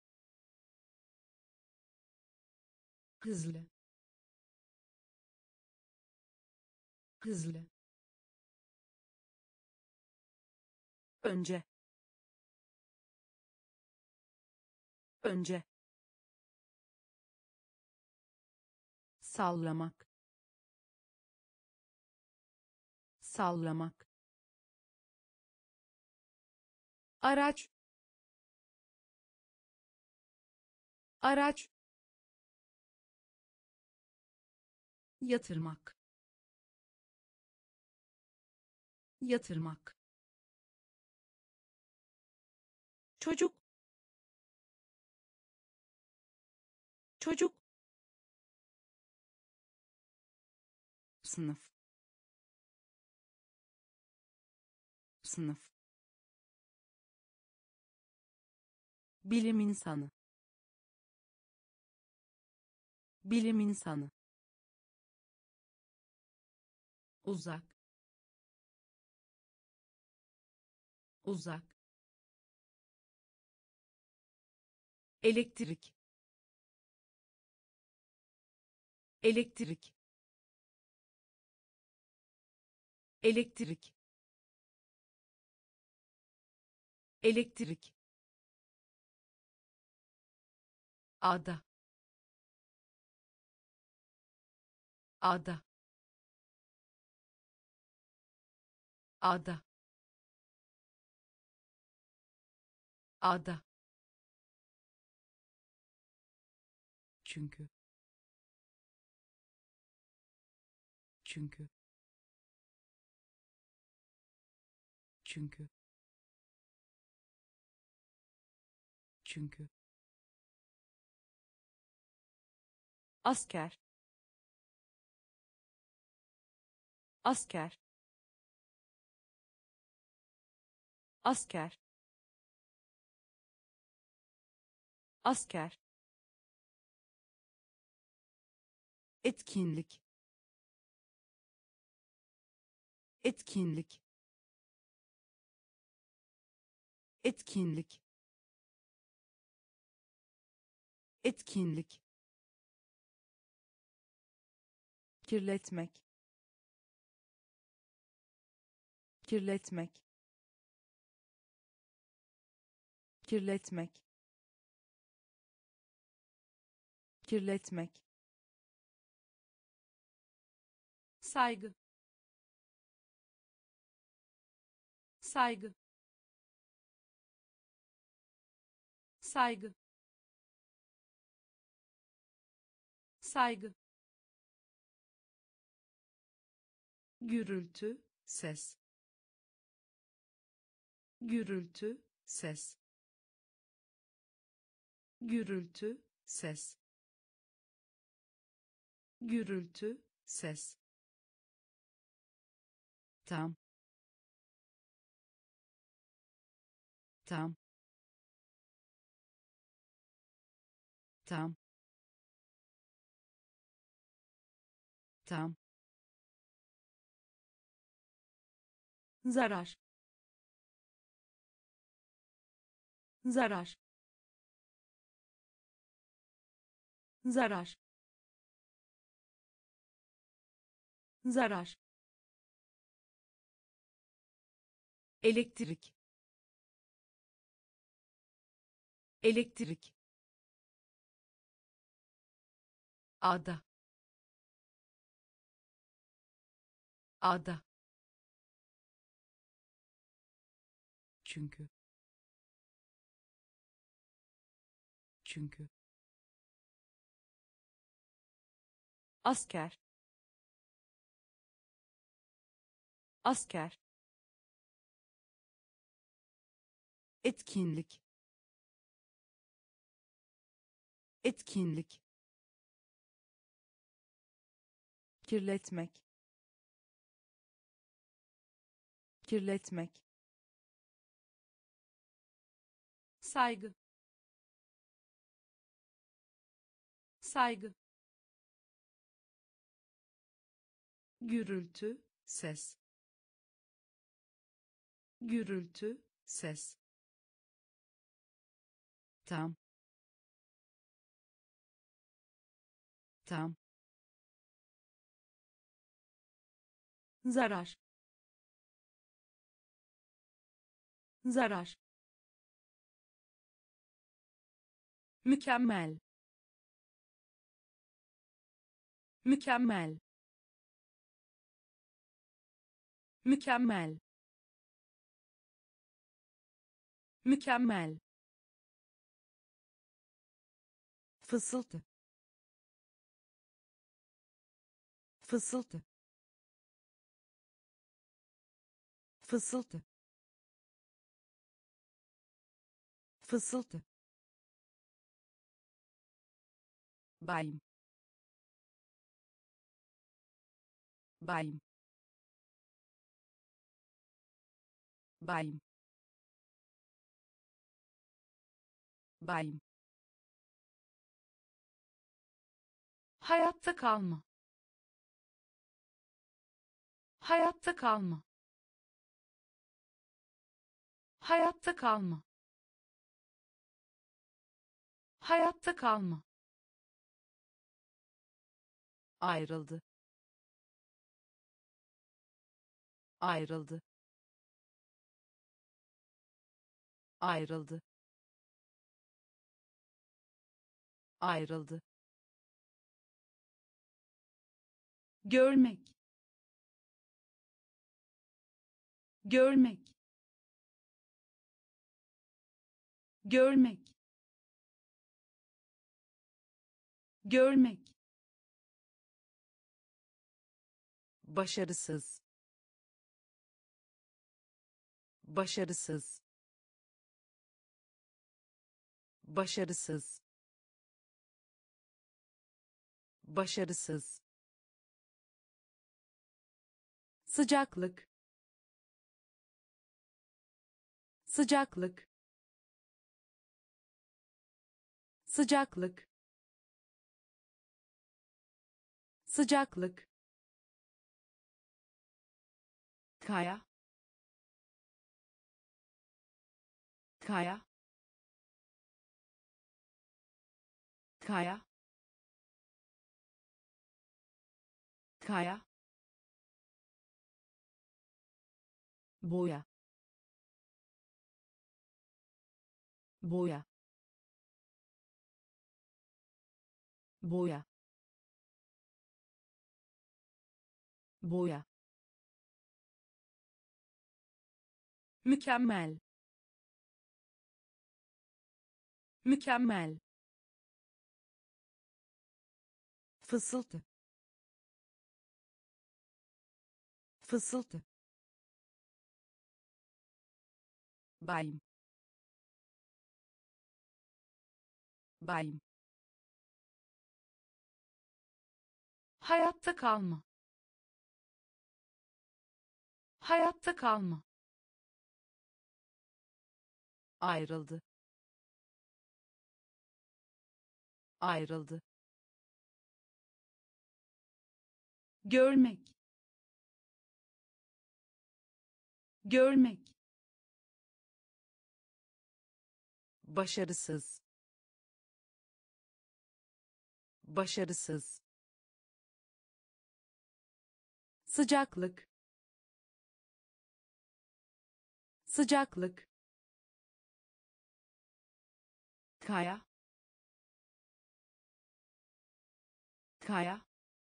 Speaker 1: hızlı, hızlı,
Speaker 3: önce, önce, sallamak, sallamak, araç, araç,
Speaker 1: yatırmak, yatırmak,
Speaker 2: çocuk, çocuk,
Speaker 1: sınıf, sınıf,
Speaker 3: bilim insanı, bilim insanı,
Speaker 1: uzak, uzak,
Speaker 3: elektrik, elektrik, elektrik, elektrik,
Speaker 1: ada, ada, ada, ada, çünkü, çünkü, çünkü, çünkü,
Speaker 3: asker, asker, asker, asker, etkinlik, etkinlik, etkinlik, etkinlik, kirletmek, kirletmek, kirletmek, kirletmek,
Speaker 1: saygı, saygı, saygı, saygı, gürültü, ses, gürültü, ses, gürültü, ses, gürültü, ses,
Speaker 3: tam, tam, tam, tam,
Speaker 1: zarar, zarar, zarar, zarar,
Speaker 3: elektrik, elektrik,
Speaker 1: ada, ada, çünkü, çünkü,
Speaker 2: asker asker
Speaker 3: etkinlik etkinlik kirletmek kirletmek
Speaker 1: saygı saygı gürültü
Speaker 3: ses
Speaker 1: gürültü
Speaker 3: ses tam tam
Speaker 1: zarar zarar
Speaker 3: mükemmel mükemmel mükemmel mükemmel fısıltı fısıltı fısıltı fısıltı bayım bayım bayım bayım
Speaker 1: hayatta kalma hayatta kalma hayatta kalma hayatta kalma
Speaker 3: ayrıldı ayrıldı ayrıldı ayrıldı
Speaker 1: görmek görmek görmek görmek
Speaker 3: başarısız başarısız başarısız başarısız
Speaker 1: sıcaklık sıcaklık sıcaklık sıcaklık
Speaker 3: kaya kaya kaya kaya boya boya boya boya
Speaker 1: mükemmel mükemmel
Speaker 3: fısıltı fısıltı bayım bayım
Speaker 1: hayatta kalma hayatta kalma
Speaker 3: ayrıldı ayrıldı
Speaker 1: görmek görmek
Speaker 3: başarısız başarısız
Speaker 1: sıcaklık sıcaklık
Speaker 3: kaya kaya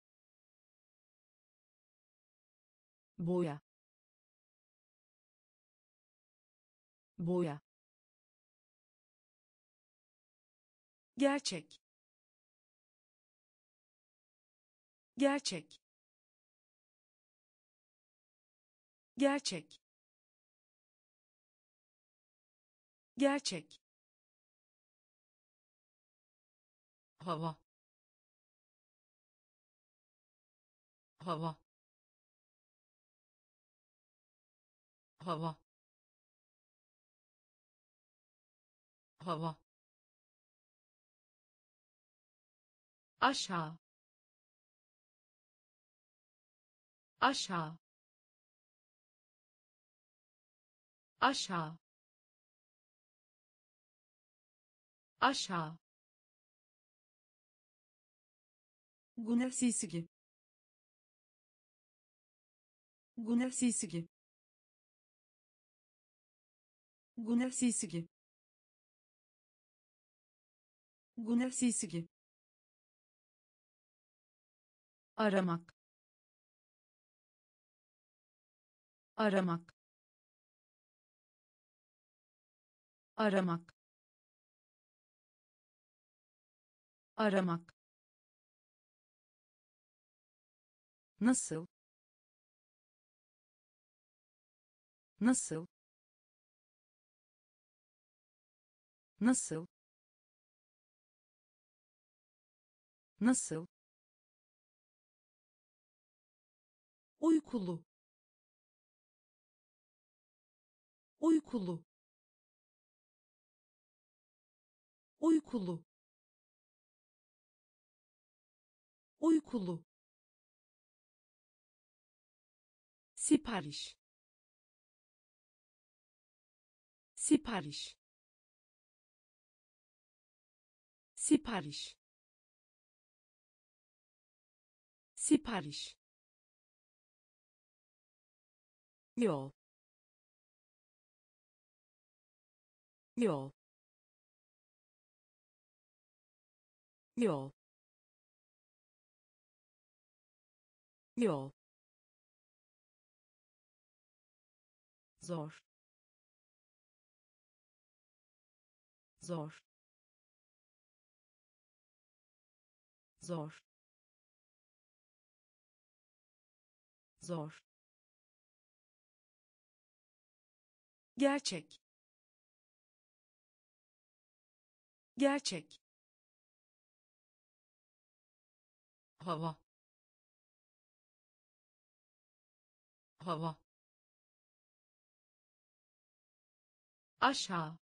Speaker 3: boya boya
Speaker 1: gerçek gerçek, gerçek, gerçek,
Speaker 2: hava, hava, hava, hava,
Speaker 1: aşağı, aşağı, aşağı, aşağı, gune sisigi, gune sisigi, gune sisigi, gune sisigi, aramak, aramak, aramak, aramak,
Speaker 2: nasıl, nasıl, nasıl, nasıl,
Speaker 1: uykulu, uykulu, uykulu, uykulu, sipariş, sipariş, sipariş, sipariş,
Speaker 3: yol, yol, yol, yol, zor, zor, zor, zor,
Speaker 1: gerçek, gerçek,
Speaker 2: hava, hava,
Speaker 1: aşağı,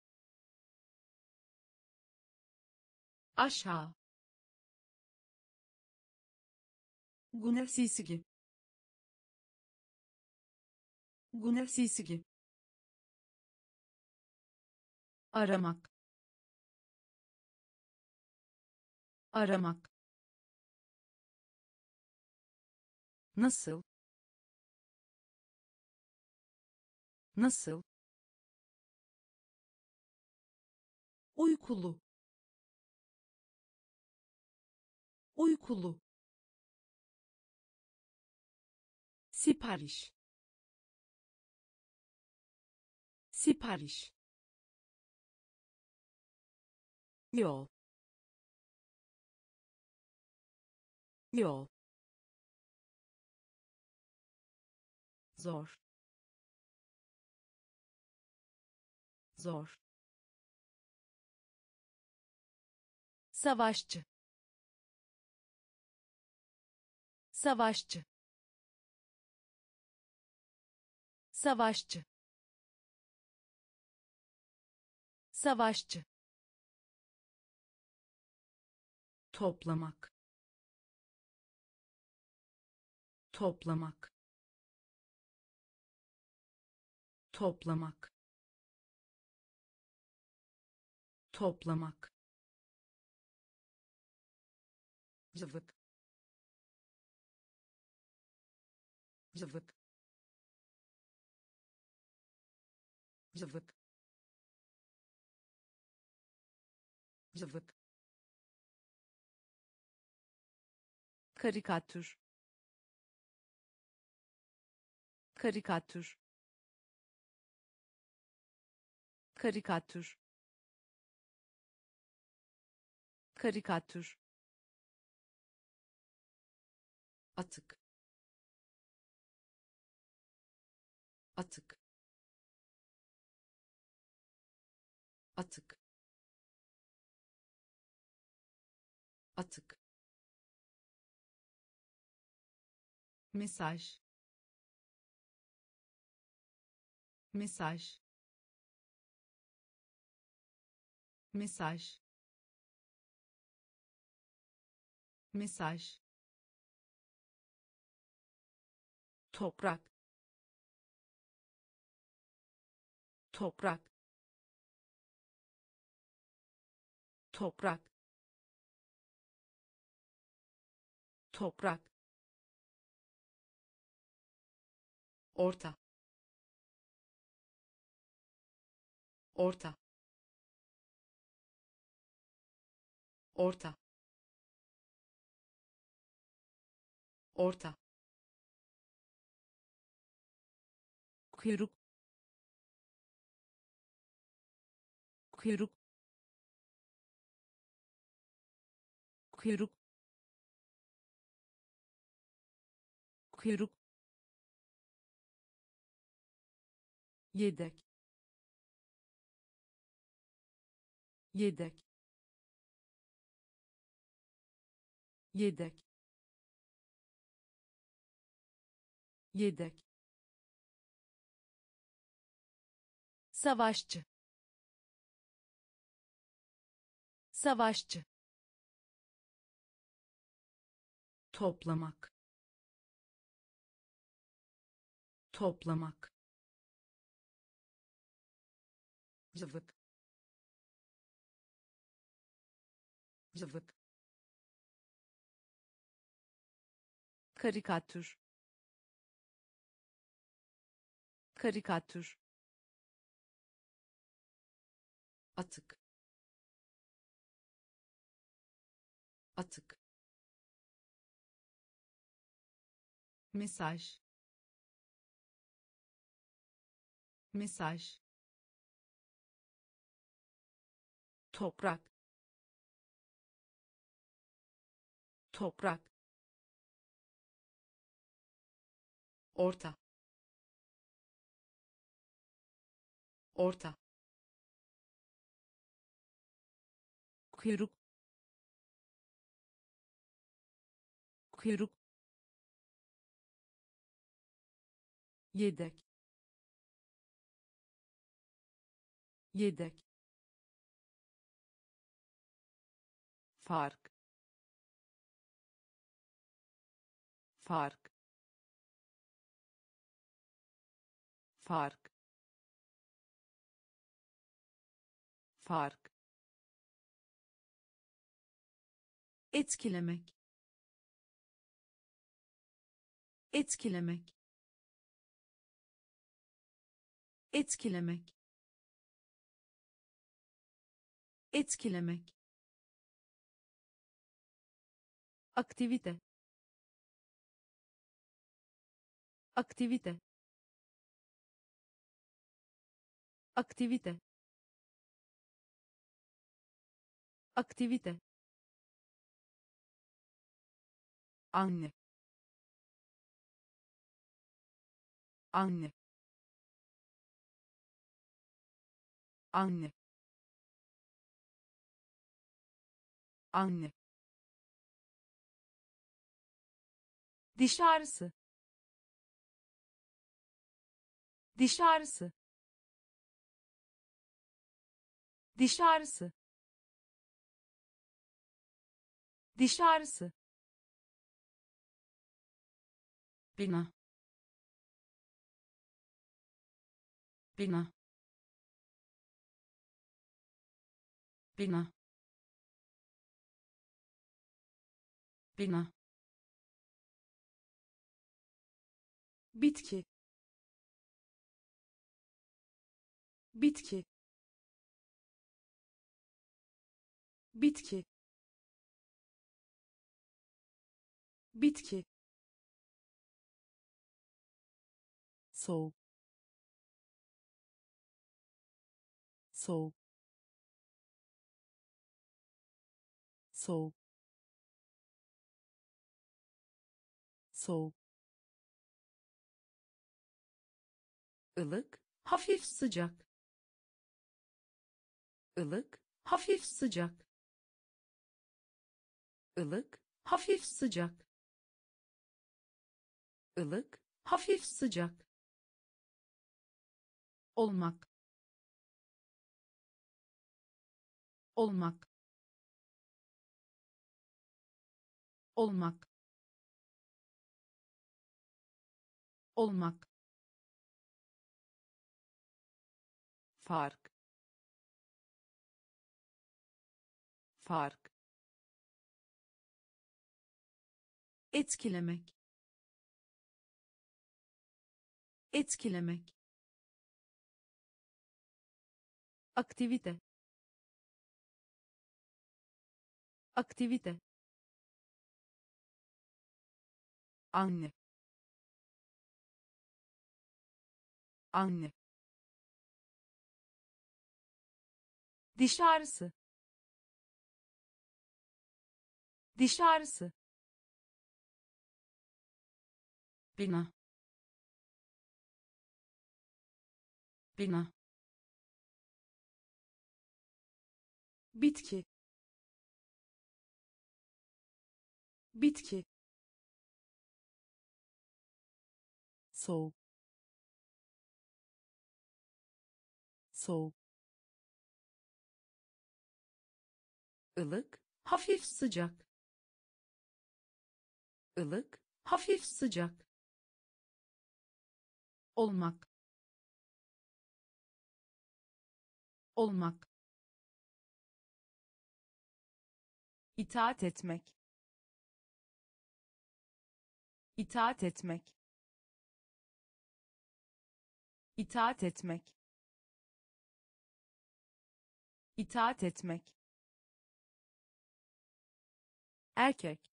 Speaker 1: aşağı, gune sisigi, gune sisigi, aramak, aramak,
Speaker 2: nasıl, nasıl,
Speaker 1: uykulu, uykulu, sipariş, sipariş,
Speaker 3: yol, yol, zor, zor,
Speaker 1: savaşçı, savaşçı, savaşçı, savaşçı,
Speaker 2: toplamak, toplamak, toplamak, toplamak, zıvık, zıvık, zıvık, zıvık,
Speaker 1: karikatür, karikatür, karikatür, karikatür,
Speaker 3: atık, atık, atık, atık, mesaj, mesaj, mesaj, mesaj, toprak, toprak, toprak, toprak, orta, orta, orta, orta, kuyruk, kuyruk, kuyruk, kuyruk, yedek, yedek, yedek, yedek,
Speaker 1: savaşçı, savaşçı,
Speaker 3: toplamak, toplamak,
Speaker 2: zıvık, zıvık,
Speaker 1: karikatür, karikatür,
Speaker 3: atık, atık, mesaj, mesaj, toprak, toprak, orta, orta,
Speaker 1: kuyruk, kuyruk,
Speaker 3: yedek, yedek, fark, fark, fark, fark, etkilemek, etkilemek, etkilemek, etkilemek,
Speaker 1: aktivite, aktivite, aktivite, aktivite,
Speaker 3: anne, anne, anne, anne,
Speaker 1: diş ağrısı, diş ağrısı, diş ağrısı, diş ağrısı,
Speaker 3: bina, bina, bina, bina,
Speaker 1: bitki, bitki, bitki, bitki,
Speaker 3: soğuk, soğuk, soğuk, soğuk,
Speaker 1: ılık, hafif sıcak, ılık, hafif sıcak, ılık, hafif sıcak, ılık, hafif sıcak, olmak, olmak, olmak, olmak, fark, fark, etkilemek, etkilemek, aktivite, aktivite, anne, anne, diş ağrısı, diş ağrısı,
Speaker 3: bina, bina,
Speaker 1: bitki, bitki,
Speaker 3: soğuk, soğuk,
Speaker 1: ılık, hafif sıcak, ılık, hafif sıcak, olmak, olmak, itaat etmek, itaat etmek, itaat etmek, itaat etmek, erkek,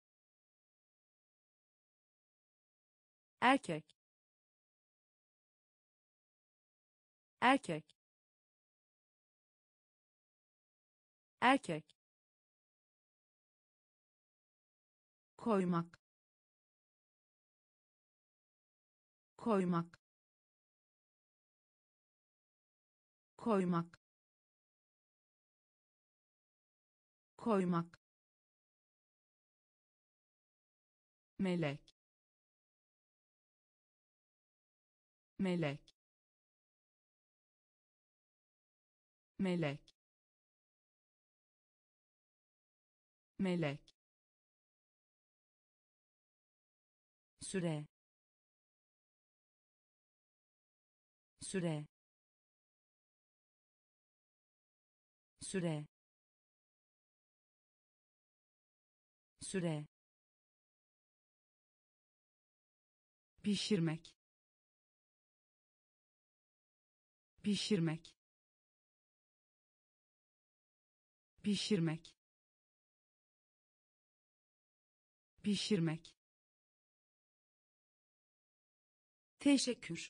Speaker 1: erkek, erkek, erkek, koymak, koymak, koymak, koymak, melek, melek, melek, melek, süre, süre, süre, süre, pişirmek, pişirmek, pişirmek, pişirmek, teşekkür,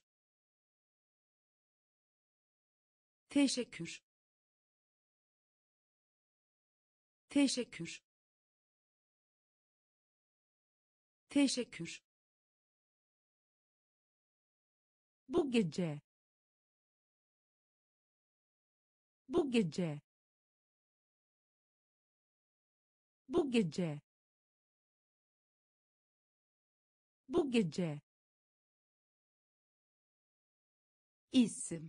Speaker 1: teşekkür, teşekkür, teşekkür, bu gece, bu gece, bu gece, bu gece, isim,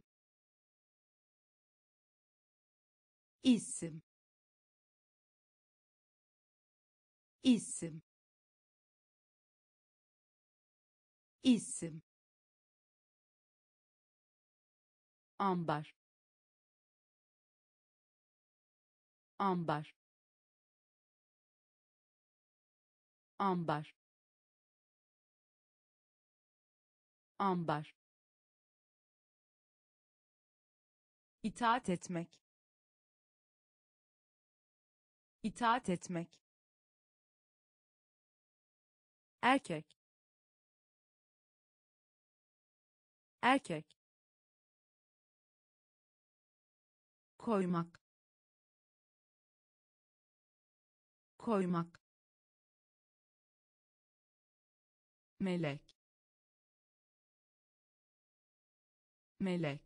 Speaker 1: isim, isim, isim, ambar, ambar, ambar, ambar, itaat etmek, itaat etmek, erkek, erkek, koymak, koymak, melek, melek,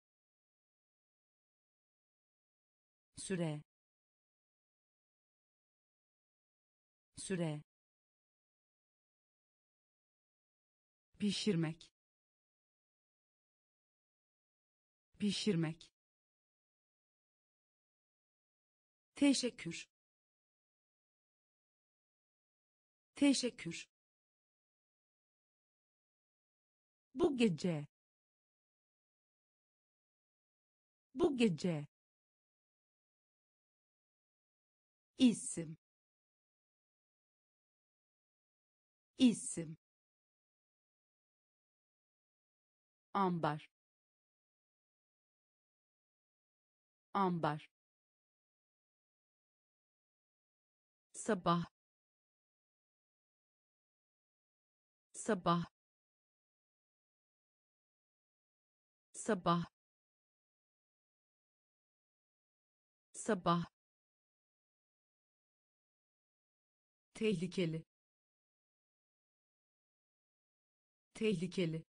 Speaker 1: süre, süre, pişirmek, pişirmek, teşekkür, teşekkür, bu gece, bu gece, isim, isim, ambar, ambar, sabah, sabah, sabah, sabah, tehlikeli, tehlikeli,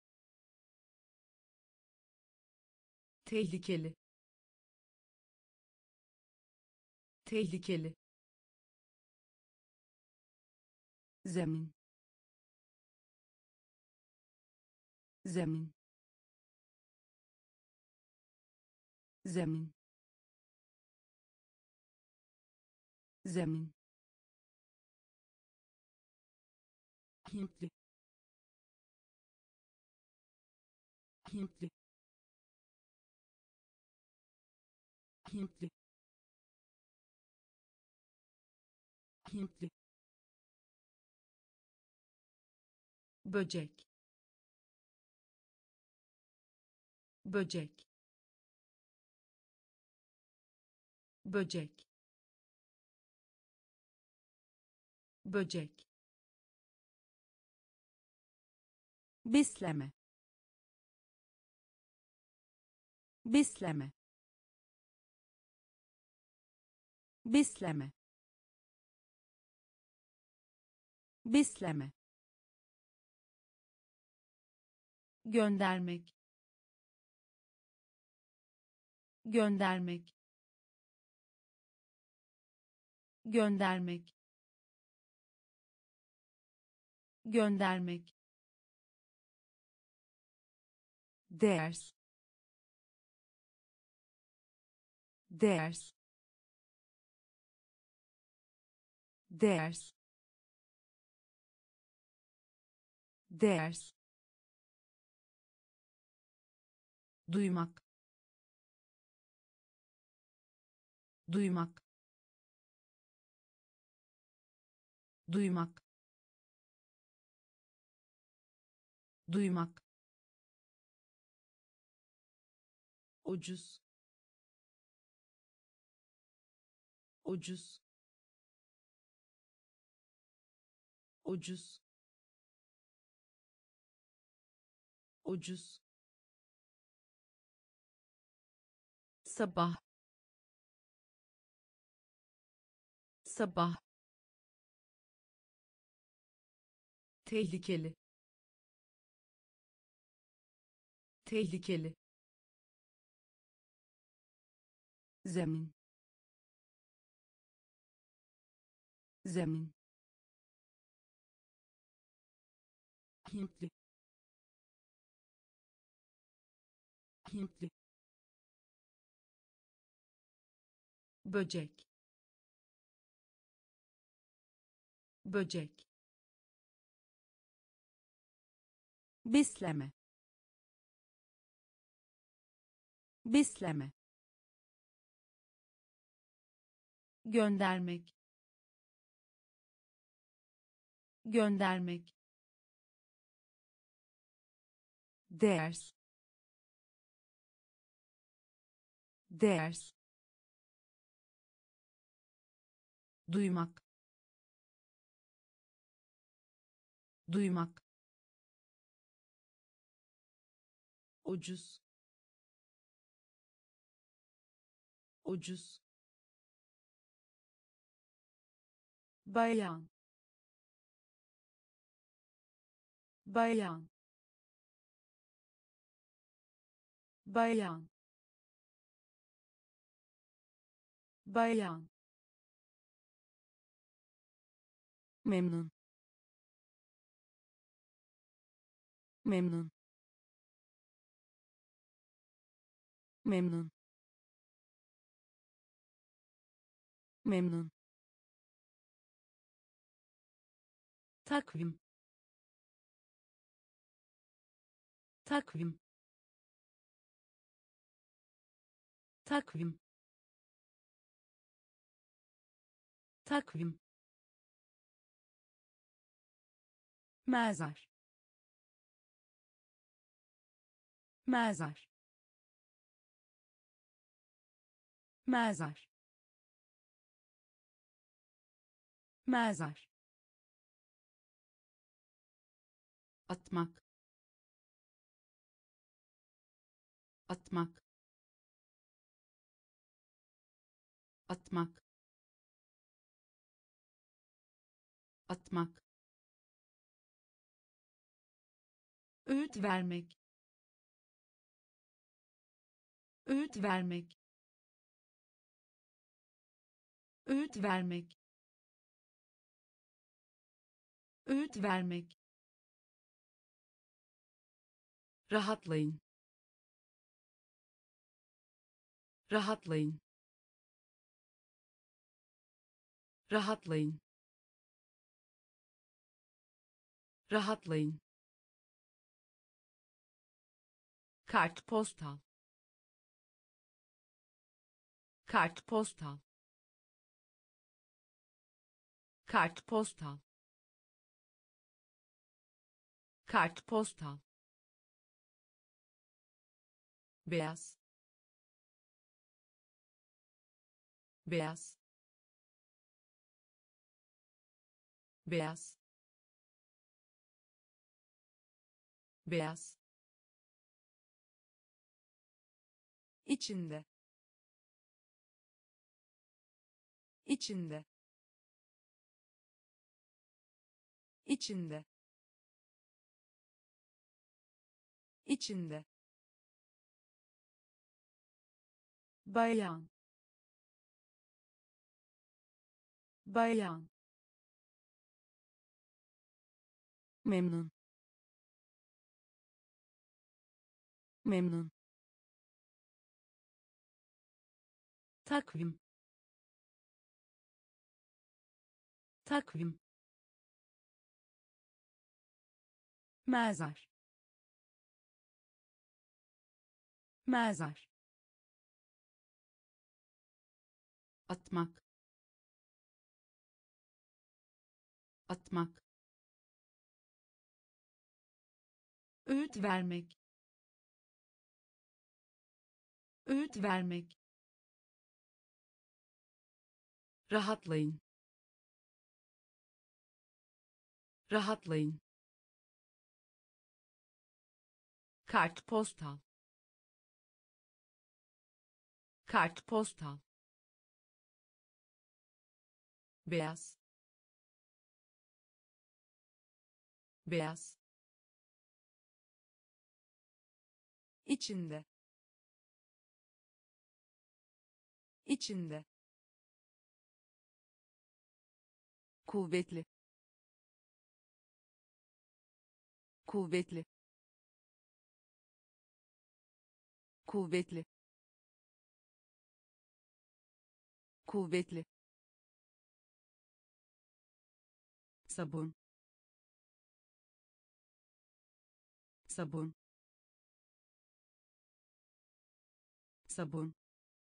Speaker 1: tehlikeli, tehlikeli, zemin, zemin, zemin, zemin, Hintli, Hintli, Hintli, Hintli, böcek, böcek, böcek, böcek, besleme, besleme, besleme, besleme, göndermek, göndermek, göndermek, göndermek, ders, ders, ders, ders, duymak, duymak, duymak, duymak, ucuz, ucuz, ucuz, ucuz, sabah, sabah, tehlikeli, tehlikeli, zemin, zemin, Hintli, Hintli, böcek, böcek, besleme, besleme, göndermek, göndermek, ders, ders, duymak, duymak, ucuz, ucuz, bayan,
Speaker 3: bayan bayan bayan memnun memnun memnun memnun takvim takvim takvim takvim mezar mezar mezar mezar atmak atmak atmak atmak öğüt vermek öğüt vermek öğüt vermek öğüt vermek rahatlayın rahatlayın rahatlayın rahatlayın kartpostal kartpostal kartpostal kartpostal beyaz beyaz beyaz beyaz içinde içinde içinde içinde bayan bayan memnun memnun takvim takvim mezar mezar atmak atmak öğüt vermek öğüt vermek rahatlayın rahatlayın kartpostal kartpostal beyaz beyaz içinde içinde kuvvetli kuvvetli kuvvetli kuvvetli sabun sabun sabun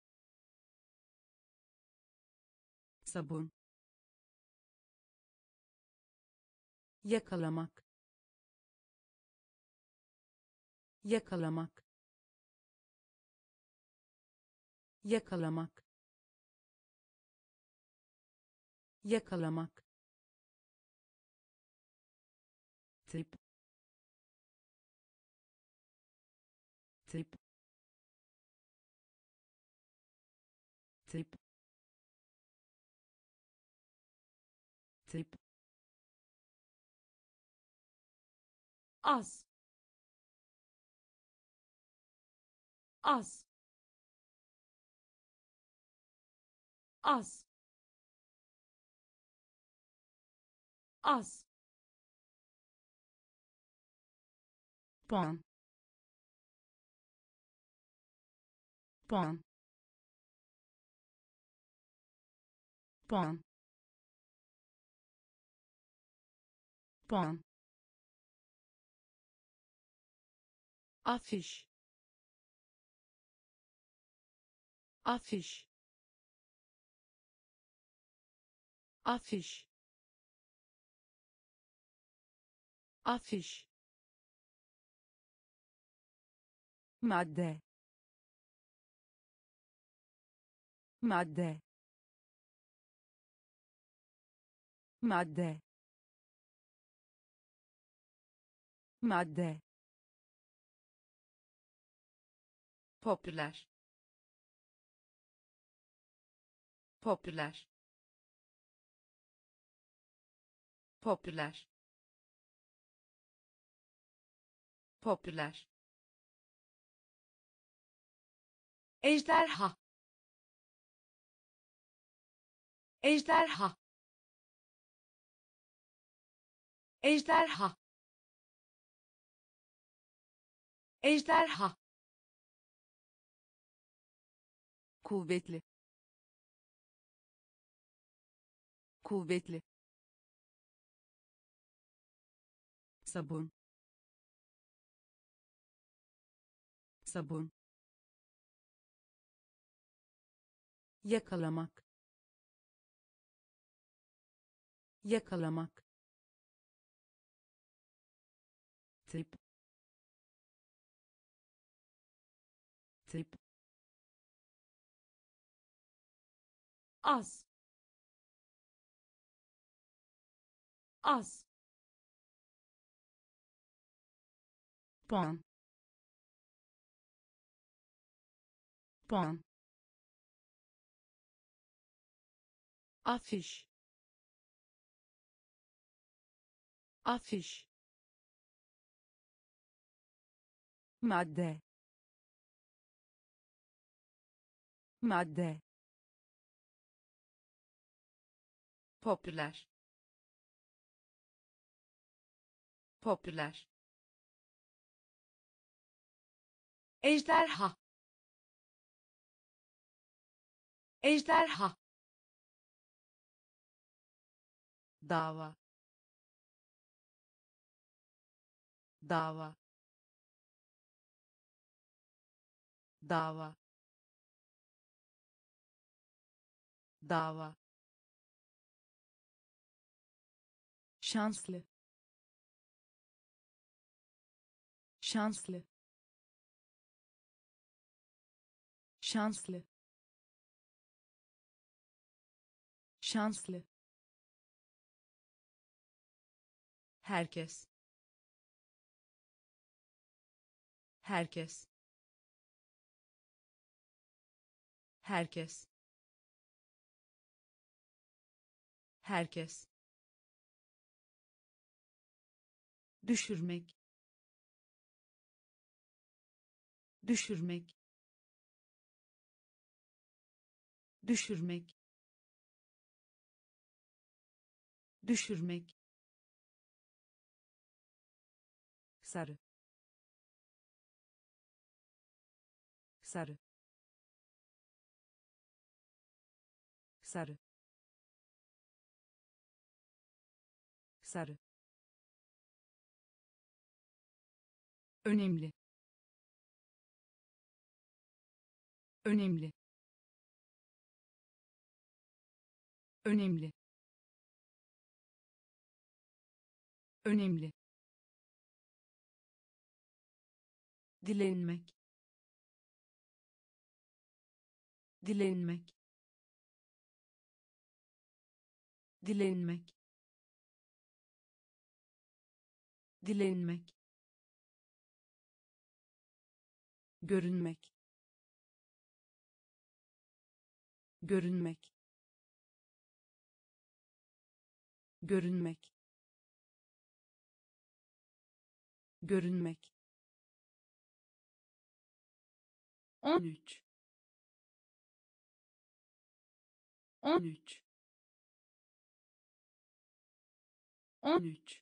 Speaker 3: sabun yakalamak yakalamak yakalamak yakalamak tip tip tip tip
Speaker 1: az az az az puan puan puan puan afiş afiş afiş afiş madde madde madde madde
Speaker 2: popüler popüler popüler popüler ejderha ejderha ejderha ejderha
Speaker 3: kuvvetli kuvvetli sabun sabun yakalamak yakalamak tip tip
Speaker 1: az az puan puan afiş afiş
Speaker 3: madde madde
Speaker 2: popüler popüler ejderha ejderha
Speaker 3: dava dava dava dava şanslı şanslı şanslı şanslı
Speaker 2: herkes herkes herkes herkes
Speaker 1: düşürmek düşürmek düşürmek düşürmek
Speaker 3: sarı sarı sarı sarı
Speaker 1: önemli önemli önemli önemli dilenmek dilenmek dilenmek dilenmek görünmek görünmek görünmek görünmek, on üç, on üç, on üç,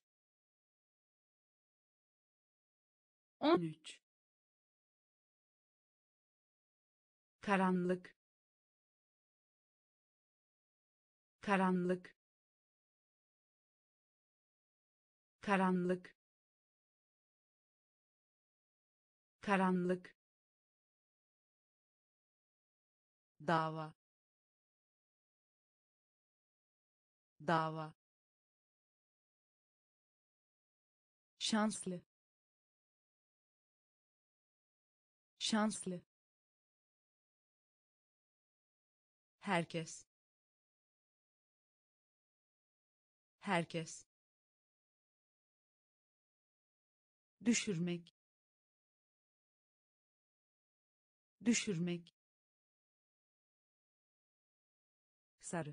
Speaker 1: on üç, karanlık, karanlık, karanlık, karanlık, dava, dava, şanslı, şanslı,
Speaker 2: herkes, herkes,
Speaker 1: düşürmek, düşürmek,
Speaker 3: sarı,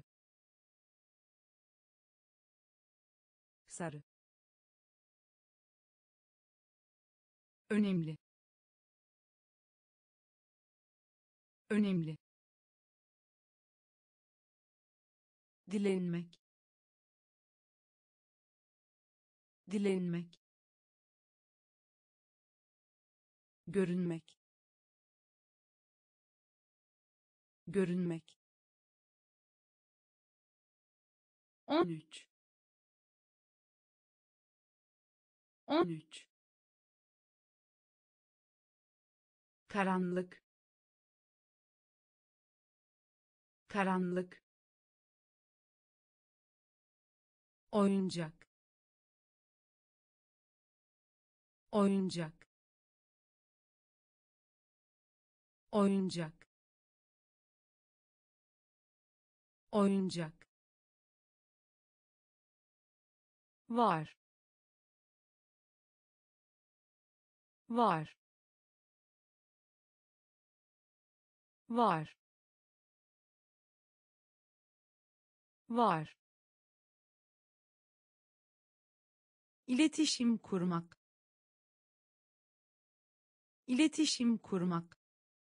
Speaker 3: sarı,
Speaker 1: önemli, önemli, dilenmek, dilenmek, görünmek, görünmek, on üç, on üç, karanlık, karanlık, oyuncak, oyuncak, oyuncak, oyuncak, var, var, var, var, iletişim kurmak, iletişim kurmak,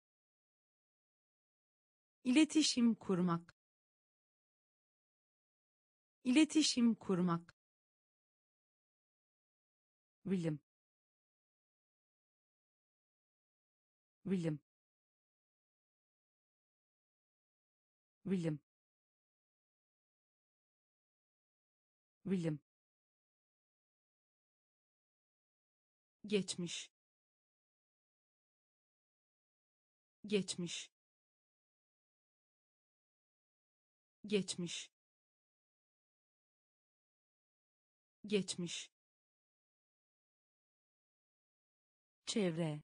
Speaker 1: iletişim kurmak, iletişim kurmak, bilim, bilim, bilim, bilim, geçmiş, geçmiş, geçmiş, geçmiş, çevre,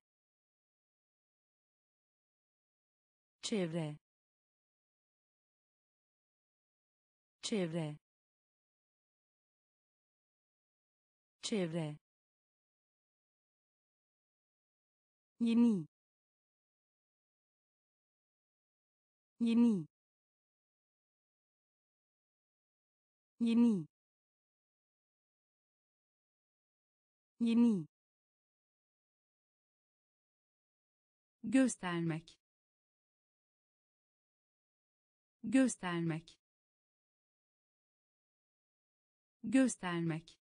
Speaker 1: çevre, çevre, çevre, yeni, yeni, yeni, yeni, göstermek, göstermek, göstermek,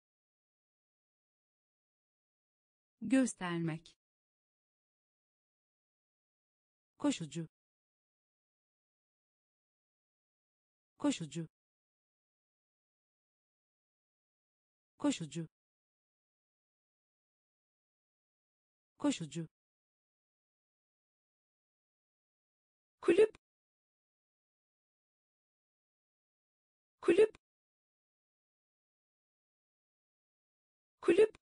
Speaker 1: göstermek, koşucu, koşucu, koşucu, koşucu, kulüp, kulüp, kulüp,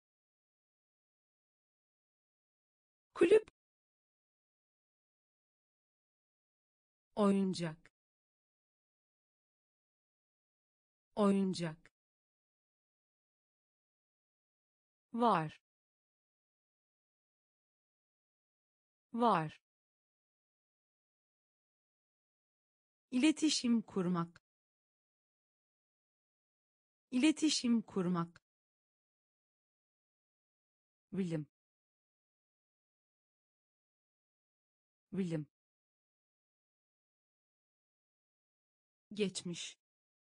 Speaker 1: kulüp, oyuncak, oyuncak, var, var, iletişim kurmak, iletişim kurmak,
Speaker 3: bilim bilim
Speaker 2: geçmiş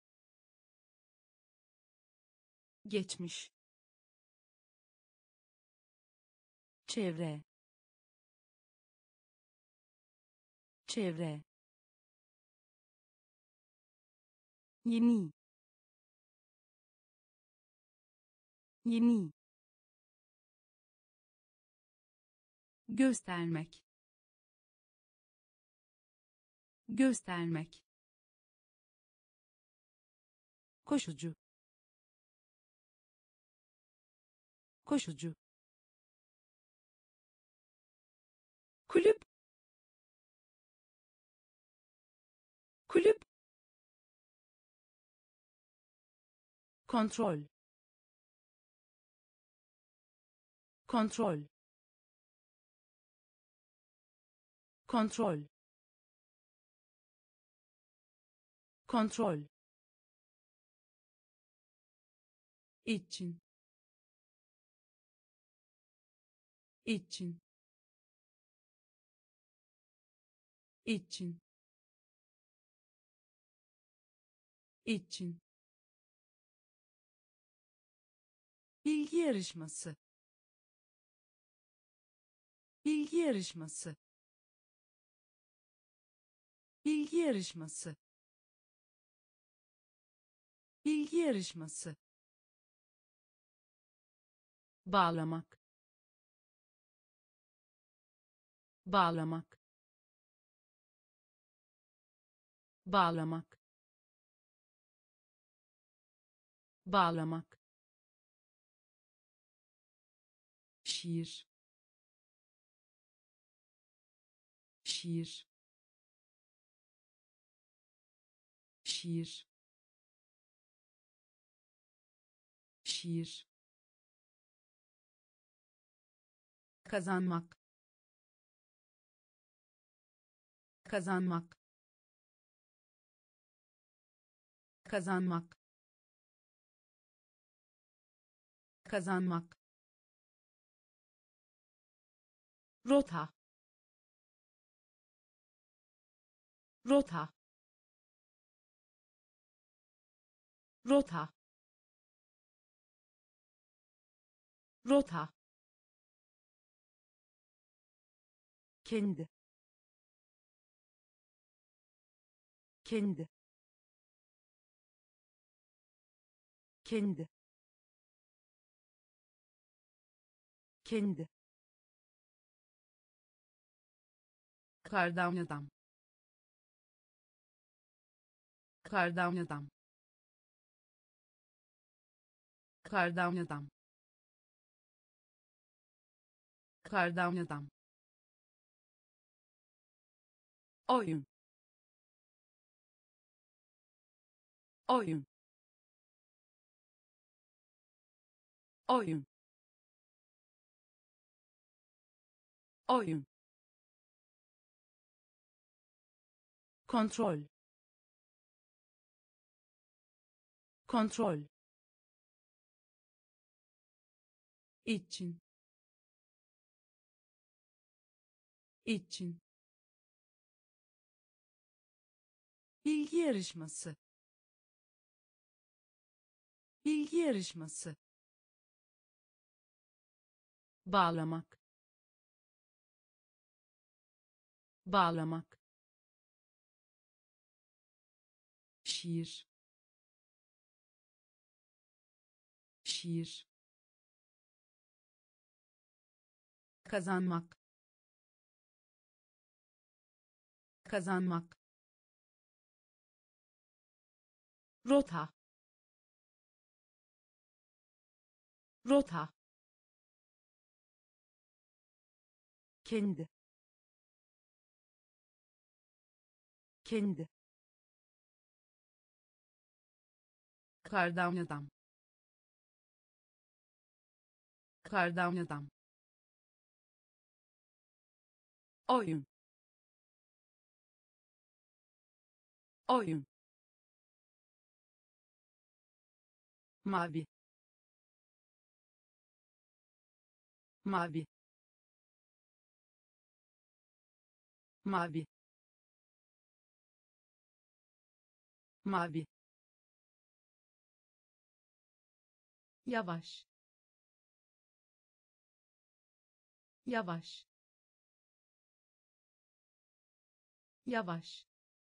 Speaker 2: geçmiş
Speaker 3: çevre çevre yeni yeni
Speaker 2: göstermek göstermek
Speaker 3: koşucu koşucu
Speaker 2: kulüp kulüp
Speaker 3: kontrol kontrol kontrol kontrol
Speaker 2: için için için için
Speaker 3: bilgi yarışması bilgi yarışması bilgi yarışması bilgi yarışması
Speaker 2: bağlamak bağlamak bağlamak bağlamak
Speaker 3: şiir şiir şiir şiir
Speaker 2: kazanmak kazanmak kazanmak kazanmak rota rota rota rota
Speaker 3: kendi kendi kendi kendi
Speaker 2: kardan adam kardan adam kardan adam kardan adam oyun oyun oyun oyun
Speaker 3: kontrol kontrol
Speaker 2: için için
Speaker 3: bilgi yarışması bilgi yarışması
Speaker 2: bağlamak bağlamak
Speaker 3: şiir şiir
Speaker 2: kazanmak kazanmak rota rota
Speaker 3: kendi kendi
Speaker 2: kardan adam kardan adam oyun oyun mavi mavi, mavi, mavi,
Speaker 1: yavaş, yavaş, yavaş,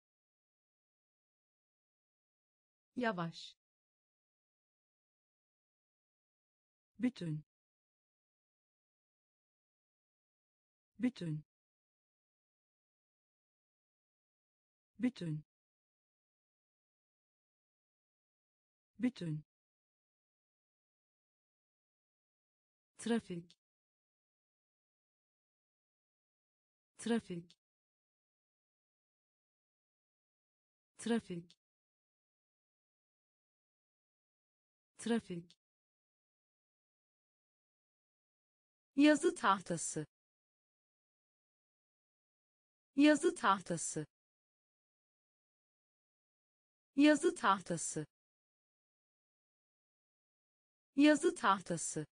Speaker 1: yavaş,
Speaker 2: bütün, bütün, bütün, bütün, trafik, trafik, trafik, trafik, yazı tahtası, yazı tahtası, yazı tahtası, yazı tahtası,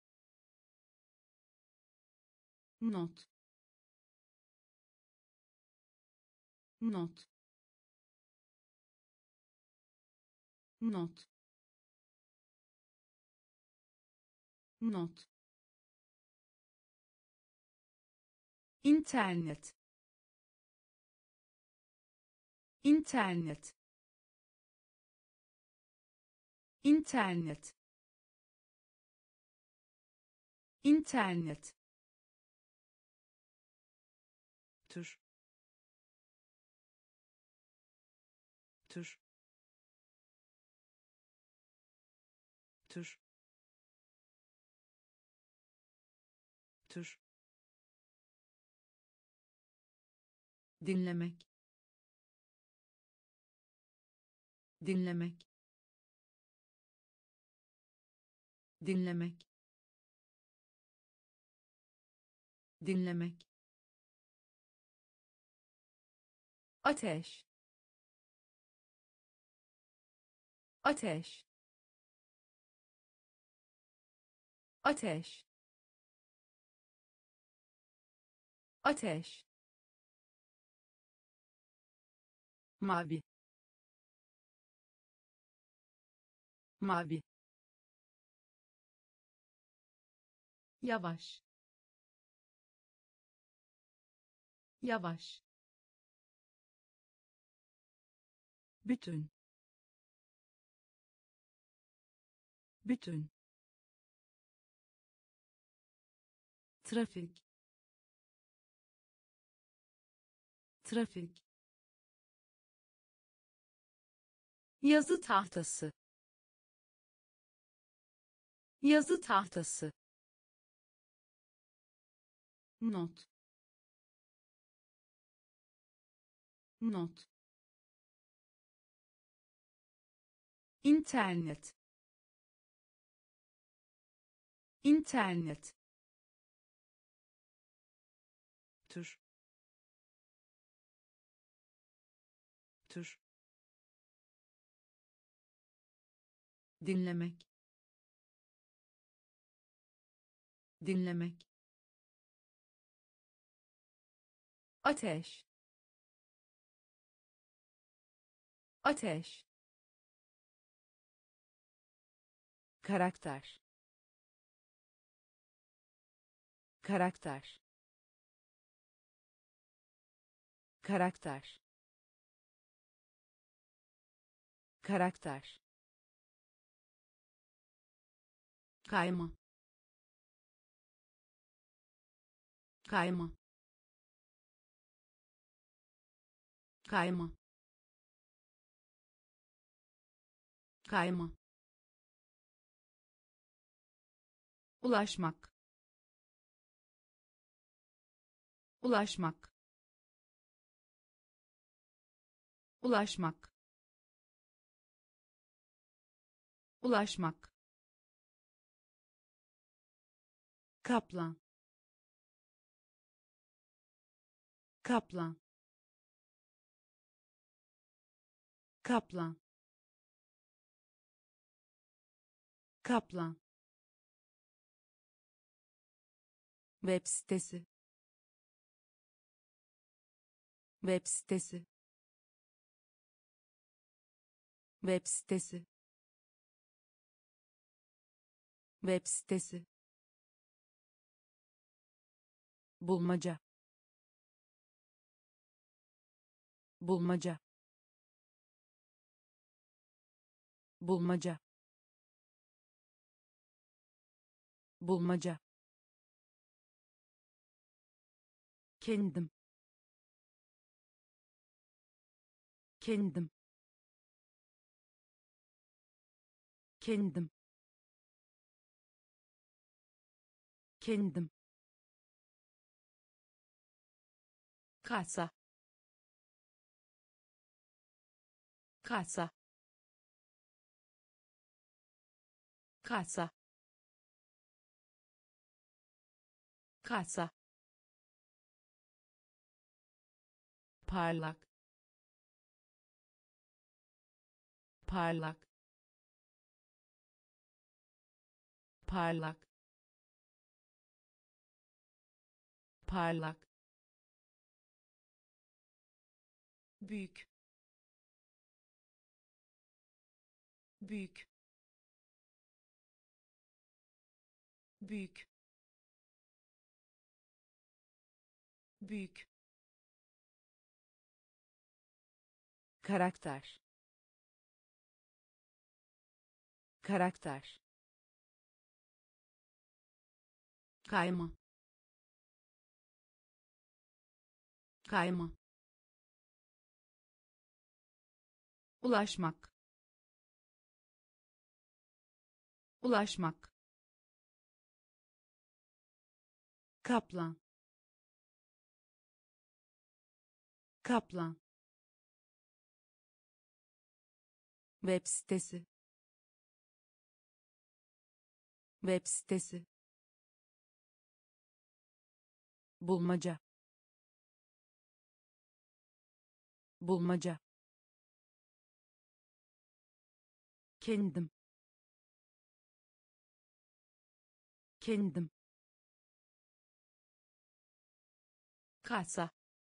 Speaker 2: not, not, not, not, internet, internet, internet, internet, tür, tür, tür, tür, dinlemek, dinlemek, dinlemek, dinlemek, ateş, ateş, ateş, ateş, mavi, mavi,
Speaker 1: yavaş, yavaş,
Speaker 2: bütün, bütün, trafik, trafik,
Speaker 1: yazı tahtası, yazı tahtası,
Speaker 2: not, not,
Speaker 1: internet, internet,
Speaker 2: tür, tür, dinlemek, dinlemek,
Speaker 1: ateş, ateş,
Speaker 2: karakter, karakter, karakter, karakter, kayma, kayma, kayma, kayma, ulaşmak,
Speaker 1: ulaşmak, ulaşmak, ulaşmak,
Speaker 2: kaplan, kaplan, kaplan, kaplan,
Speaker 3: web sitesi, web sitesi, web sitesi, web sitesi, bulmaca, bulmaca, bulmaca, bulmaca, kendim, kendim, kendim, kendim,
Speaker 1: kasa, kasa, kasa, kasa,
Speaker 2: parlak, parlak, parlak, parlak,
Speaker 1: büyük, büyük, büyük, büyük,
Speaker 2: karakter, karakter, kayma, kayma,
Speaker 1: ulaşmak, ulaşmak,
Speaker 2: kaplan, kaplan, web sitesi, web sitesi, bulmaca, bulmaca, kendim, kendim,
Speaker 1: kasa,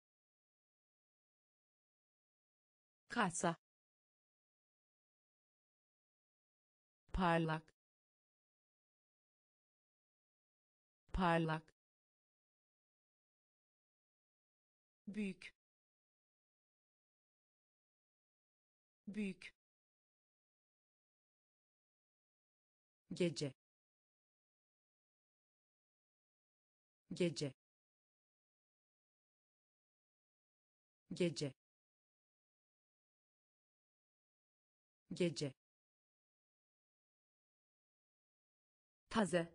Speaker 1: kasa,
Speaker 2: parlak, parlak,
Speaker 1: büyük, büyük,
Speaker 2: gece, gece, gece, gece,
Speaker 1: taze,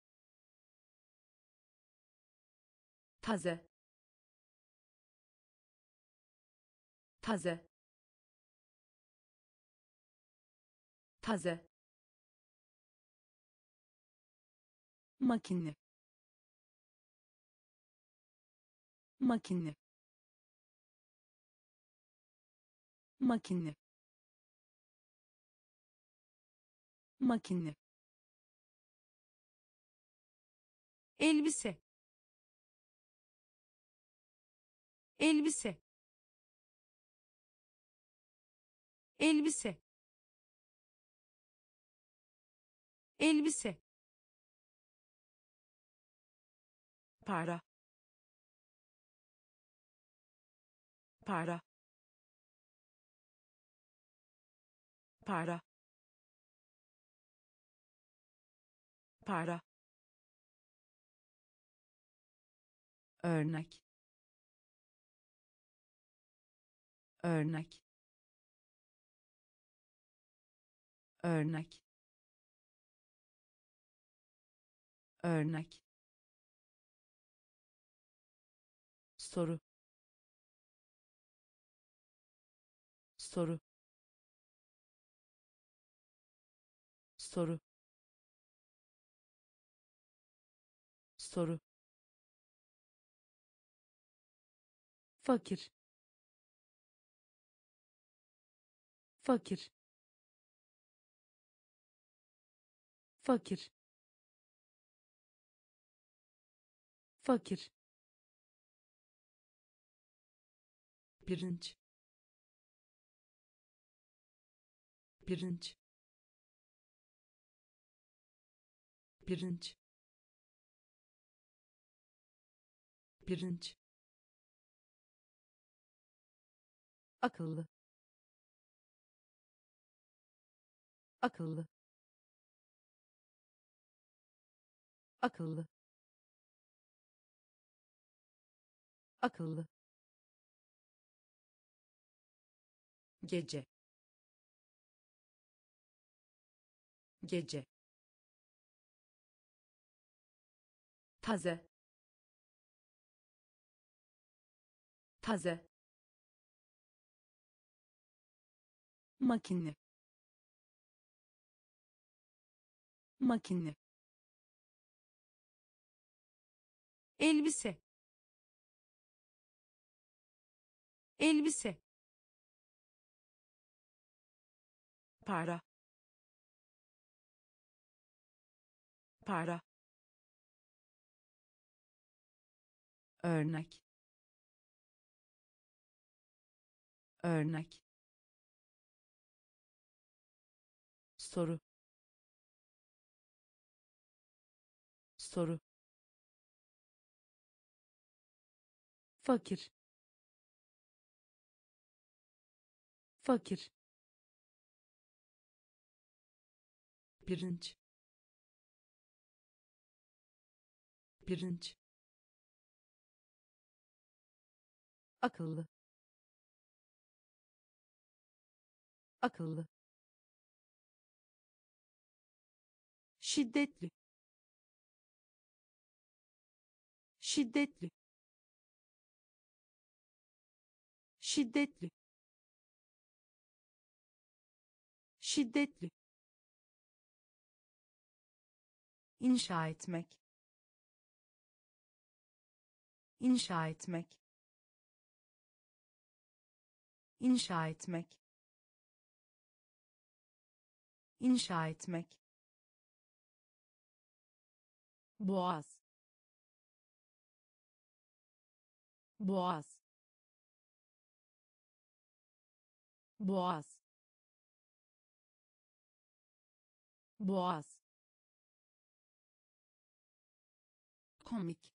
Speaker 1: taze, taze, taze,
Speaker 2: makine, makine, makine, makine,
Speaker 1: elbise, elbise, elbise, elbise,
Speaker 2: para, para, para, para, örnek, örnek, örnek, örnek, soru, soru, soru, soru, fakir, fakir, fakir,
Speaker 3: fakir,
Speaker 2: pirinç, pirinç, pirinç, pirinç,
Speaker 3: akıllı, akıllı, akıllı, akıllı, gece, gece,
Speaker 1: taze, taze,
Speaker 3: makine, makine,
Speaker 1: elbise, elbise,
Speaker 3: para, para, örnek, örnek, soru, soru, fakir, fakir,
Speaker 2: pirinç, pirinç,
Speaker 3: akıllı, akıllı, şiddetli, şiddetli, şiddetli, şiddetli, inşa etmek, inşa etmek, inşa etmek, inşa etmek, boğaz, boğaz, boğaz, boğaz, komik,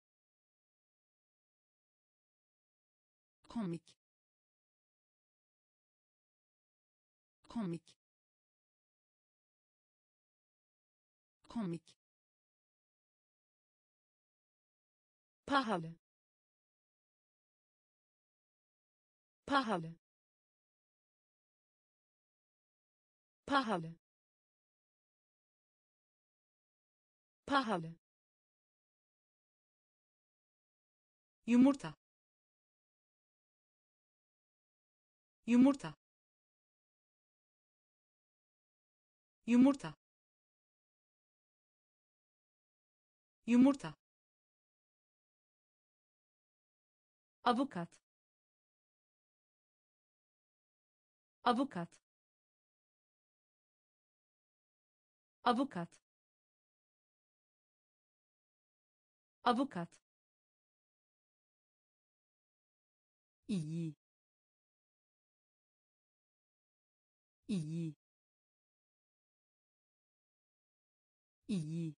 Speaker 3: komik, komik, komik, pahalı, pahalı, pahalı, pahalı, yumurta, yumurta, yumurta, yumurta, avukat, avukat, avukat, avukat, iyi, iyi, iyi,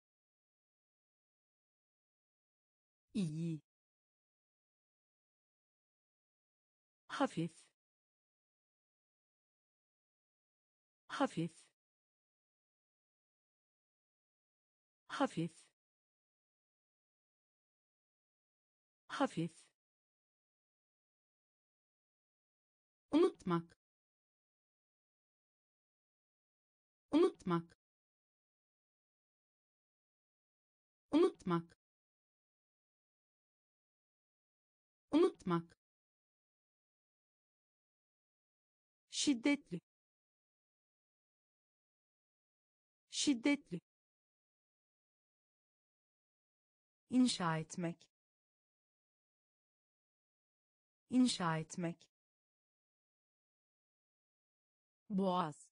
Speaker 3: iyi, hafif, hafif, hafif, hafif, unutmak, unutmak, unutmak, unutmak, şiddetli, şiddetli, inşa etmek, inşa etmek, boğaz,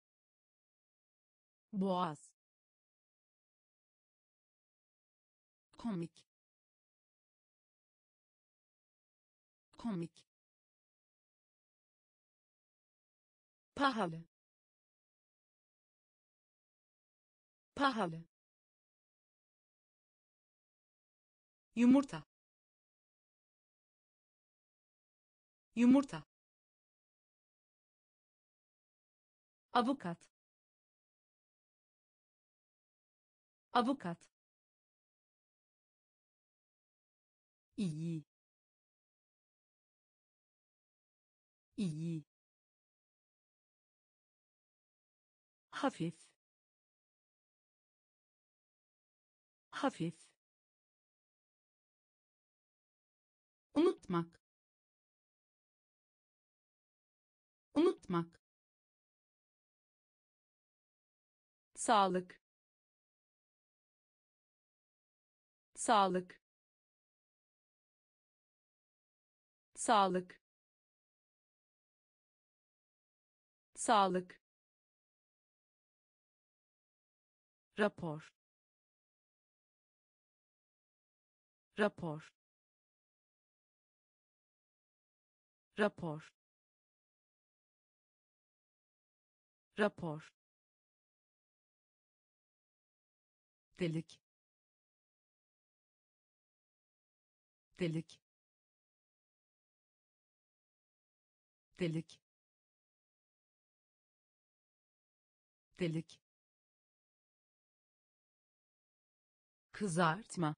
Speaker 3: boğaz,
Speaker 2: komik komik
Speaker 3: pahalı pahalı
Speaker 2: yumurta yumurta
Speaker 3: avukat avukat
Speaker 2: iyi iyi
Speaker 3: hafif hafif
Speaker 2: unutmak unutmak
Speaker 3: sağlık sağlık sağlık sağlık rapor rapor rapor rapor
Speaker 2: delik delik delik delik kızartma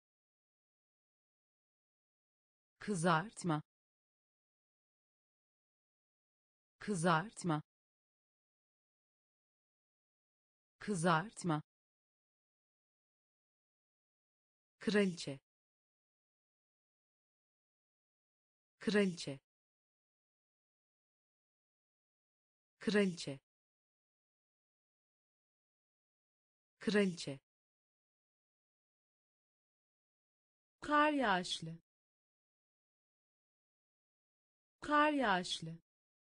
Speaker 2: kızartma kızartma kızartma kraliçe kraliçe kraliçe kraliçe
Speaker 3: kar yağışlı kar yağışlı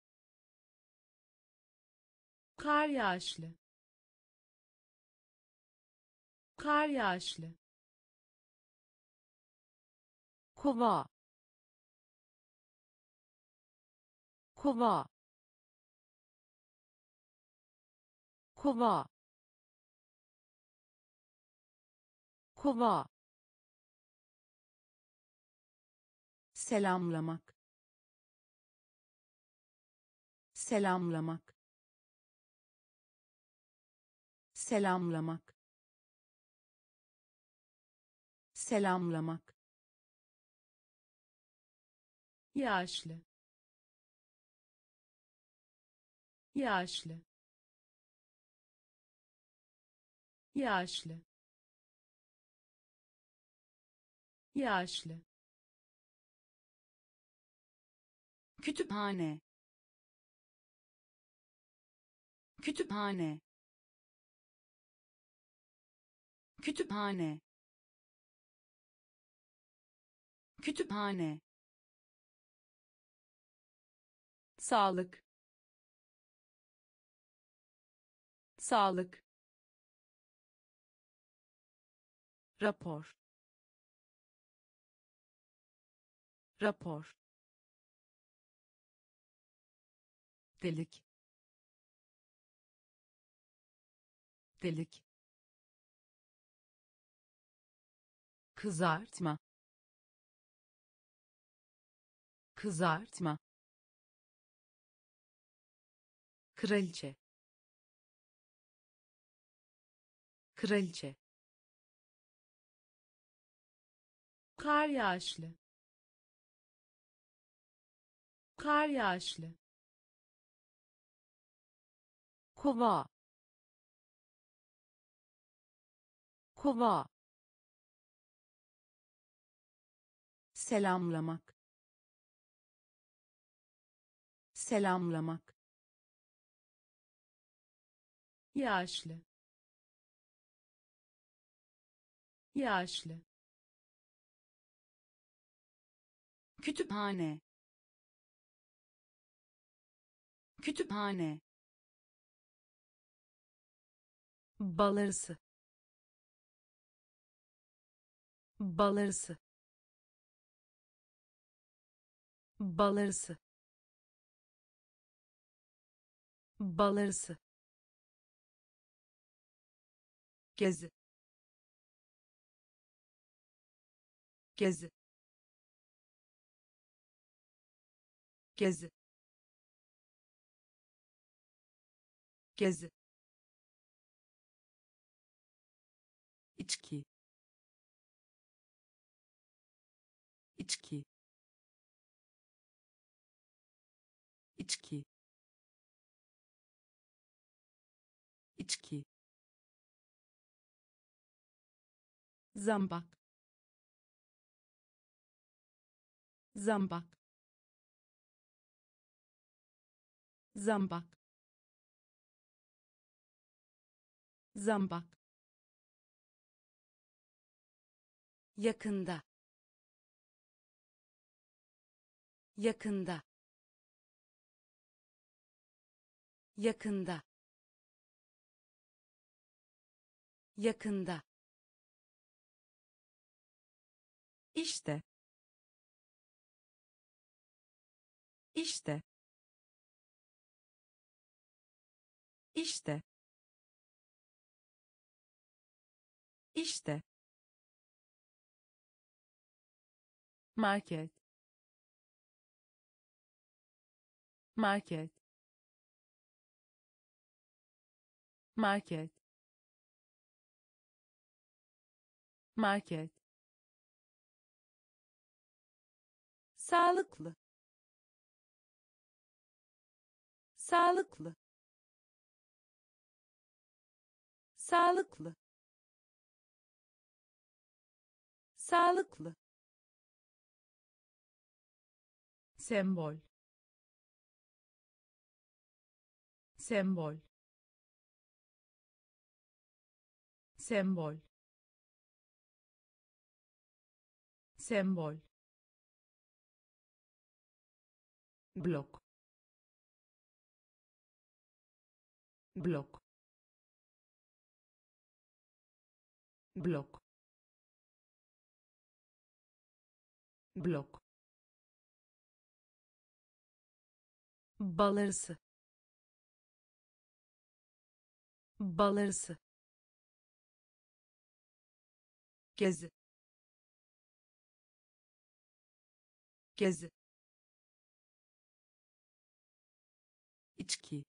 Speaker 3: kar yağışlı kar yağışlı kova kova kova kova selamlamak selamlamak selamlamak selamlamak yaşlı yaşlı yaşlı yaşlı
Speaker 2: kütüphane kütüphane kütüphane kütüphane
Speaker 3: sağlık sağlık rapor rapor
Speaker 2: delik delik kızartma kızartma kraliçe kraliçe
Speaker 3: kar yağışlı kar yağışlı kova kova selamlamak selamlamak yaşlı yaşlı
Speaker 2: kütüphane kütüphane
Speaker 3: bal arısı bal arısı, bal arısı, bal arısı, gezi, gezi, gezi, gezi, içki, içki, içki, içki, zambak, zambak, zambak, zambak, yakında, yakında, yakında, yakında, işte, işte, işte, işte, market, market, market, market, sağlıklı, sağlıklı, sağlıklı, sağlıklı, sembol, sembol, sembol, sembol, blok, blok, blok, blok, bal arısı, bal arısı, gezi, gezi, içki,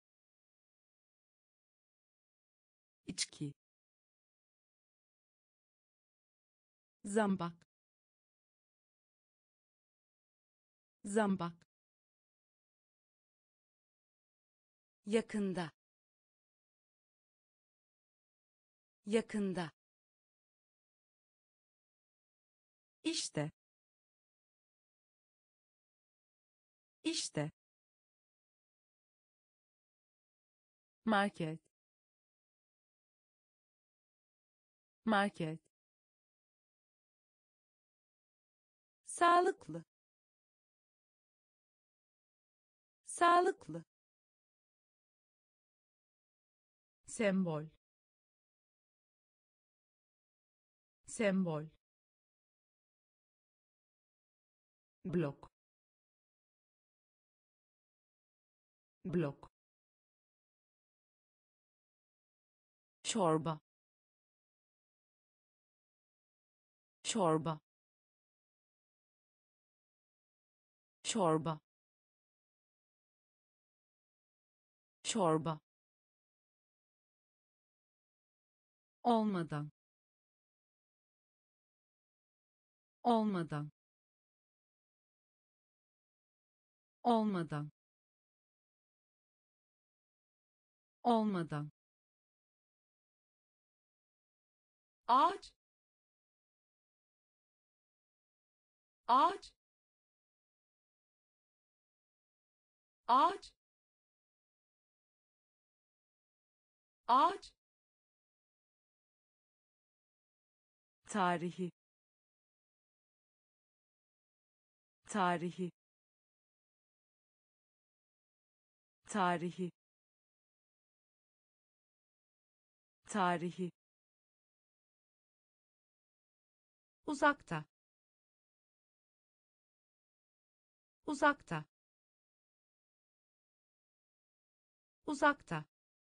Speaker 3: içki, zambak, zambak, yakında, yakında, işte, işte, market, market, sağlıklı, sağlıklı, sembol, sembol, blok, blok, çorba, çorba, çorba, çorba, olmadan, olmadan, olmadan, olmadan, ağaç, ağaç, ağaç, ağaç, tarihi, tarihi, tarihi, tarihi,
Speaker 1: uzakta uzakta uzakta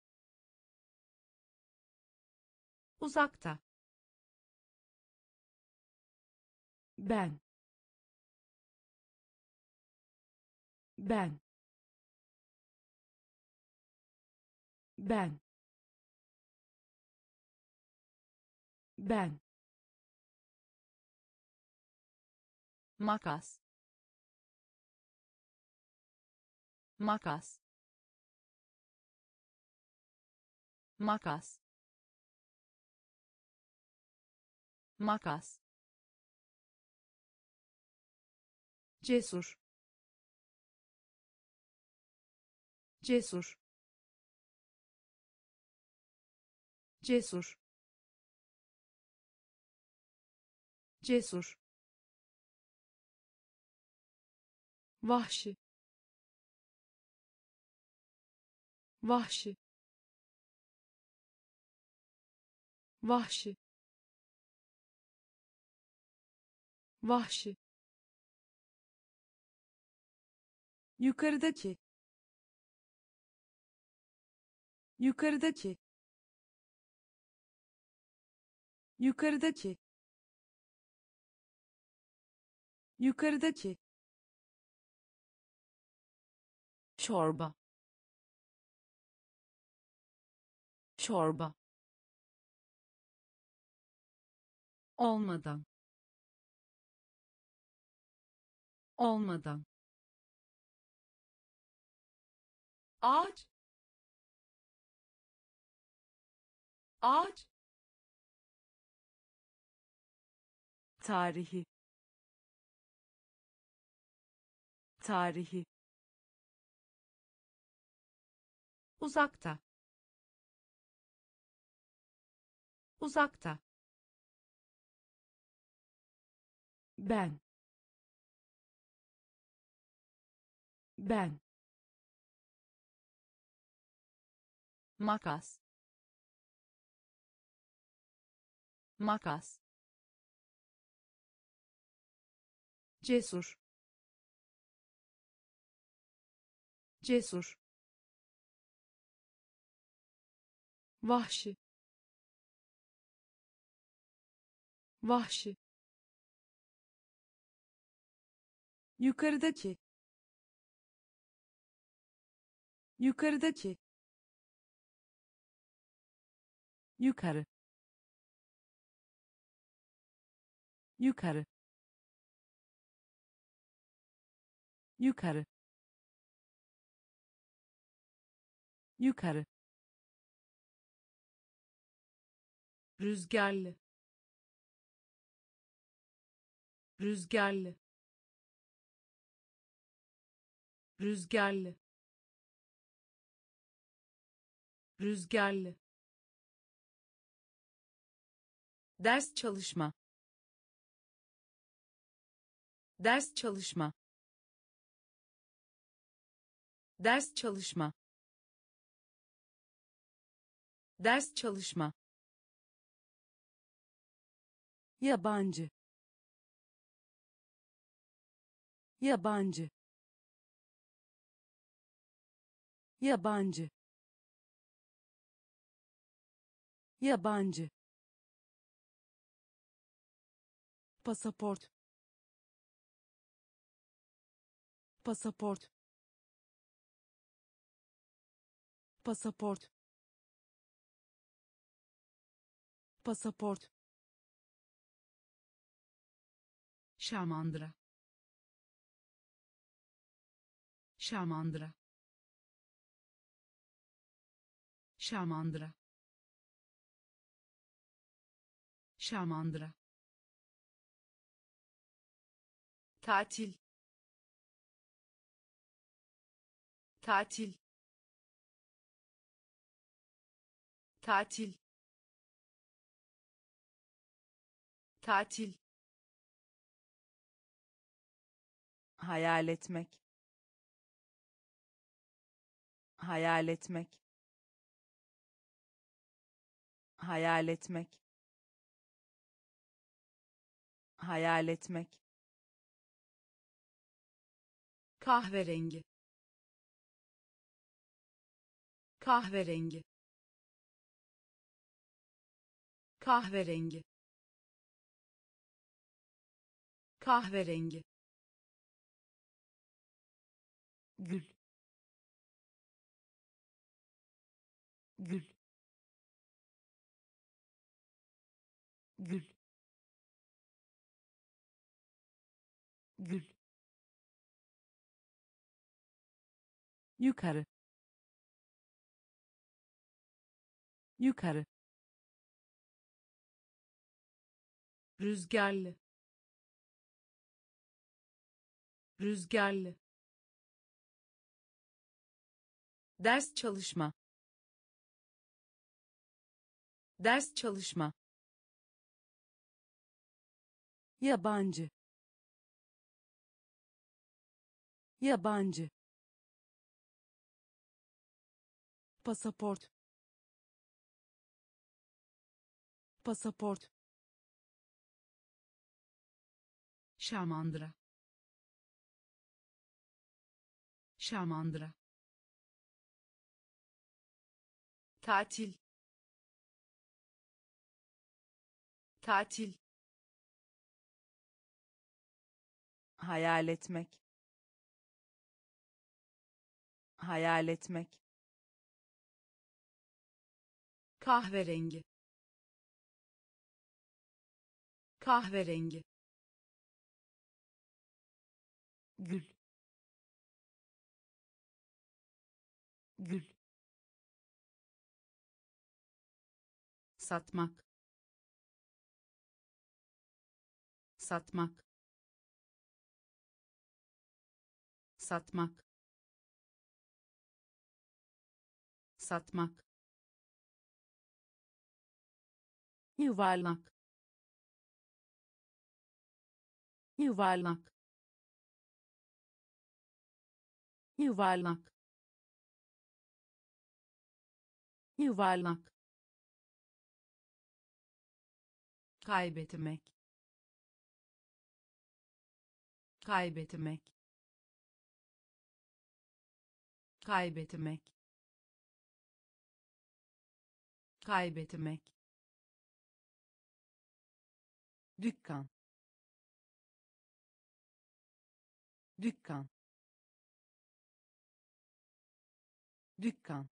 Speaker 1: uzakta ben ben ben ben
Speaker 2: makas makas makas makas
Speaker 1: cesur cesur cesur cesur vahşi vahşi vahşi vahşi yukarıdaki yukarıdaki yukarıdaki yukarıdaki
Speaker 2: çorba çorba olmadan olmadan
Speaker 3: ağaç ağaç
Speaker 2: tarihi tarihi
Speaker 1: uzakta uzakta ben ben
Speaker 2: makas makas
Speaker 1: cesur cesur vahşi vahşi yukarıdaki yukarıdaki
Speaker 2: yukarı yukarı yukarı yukarı
Speaker 1: rüzgarlı rüzgarlı rüzgarlı rüzgarlı
Speaker 2: ders çalışma ders çalışma ders çalışma ders çalışma
Speaker 3: yabancı yabancı yabancı yabancı pasaport pasaport pasaport pasaport
Speaker 1: şamandıra şamandıra şamandıra şamandıra tatil tatil tatil tatil
Speaker 3: hayal etmek hayal etmek hayal etmek hayal etmek,
Speaker 1: kahverengi, kahverengi, kahverengi, kahverengi,
Speaker 3: gül, gül, gül, gül, yukarı, yukarı,
Speaker 1: rüzgarlı, rüzgarlı,
Speaker 2: ders çalışma, ders çalışma,
Speaker 3: yabancı, yabancı, pasaport, pasaport,
Speaker 1: şamandıra, şamandıra, tatil, tatil,
Speaker 3: hayal etmek, hayal etmek,
Speaker 1: kahverengi, kahverengi,
Speaker 3: gül, gül,
Speaker 1: satmak, satmak, satmak, satmak,
Speaker 3: yuvarlak, yuvarlak, yuvarlak, yuvarlak,
Speaker 1: kaybetmek, kaybetmek, kaybetmek, kaybetmek,
Speaker 3: dükkan, dükkan, dükkan,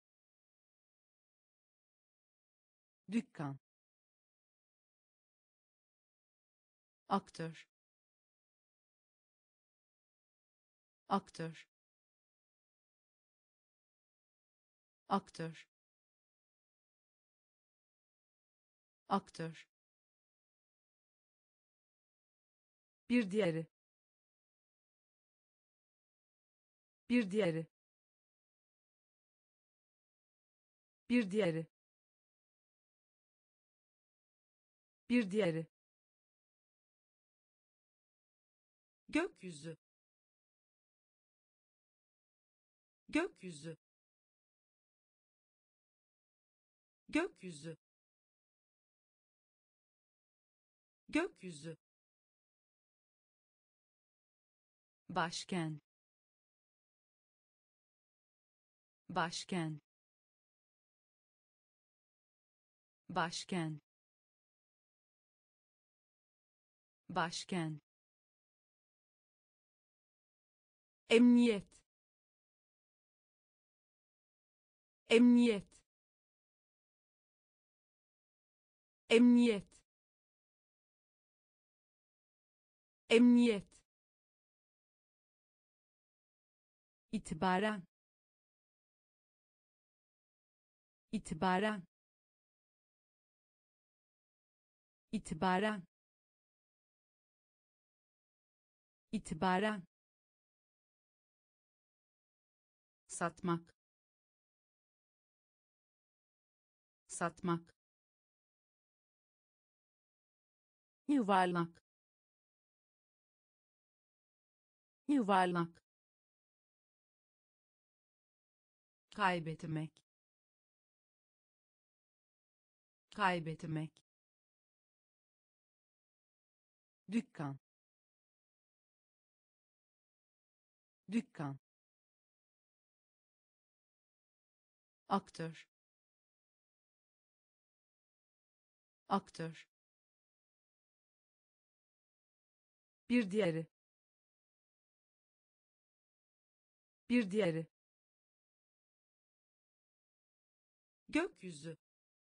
Speaker 3: dükkan,
Speaker 1: aktör, aktör, aktör, aktör, bir diğeri, bir diğeri, bir diğeri, bir diğeri, gökyüzü, gökyüzü, gökyüzü, gökyüzü,
Speaker 3: başkent, başkent, başkent, başkent,
Speaker 1: emniyet, emniyet, emniyet, emniyet,
Speaker 3: itibaren, itibaren, itibaren, itibaren,
Speaker 1: satmak, satmak,
Speaker 3: yuvarlak, yuvarlak,
Speaker 1: kaybetmek, kaybetmek,
Speaker 3: dükkan, dükkan,
Speaker 1: aktör, aktör, bir diğeri, bir diğeri, gökyüzü,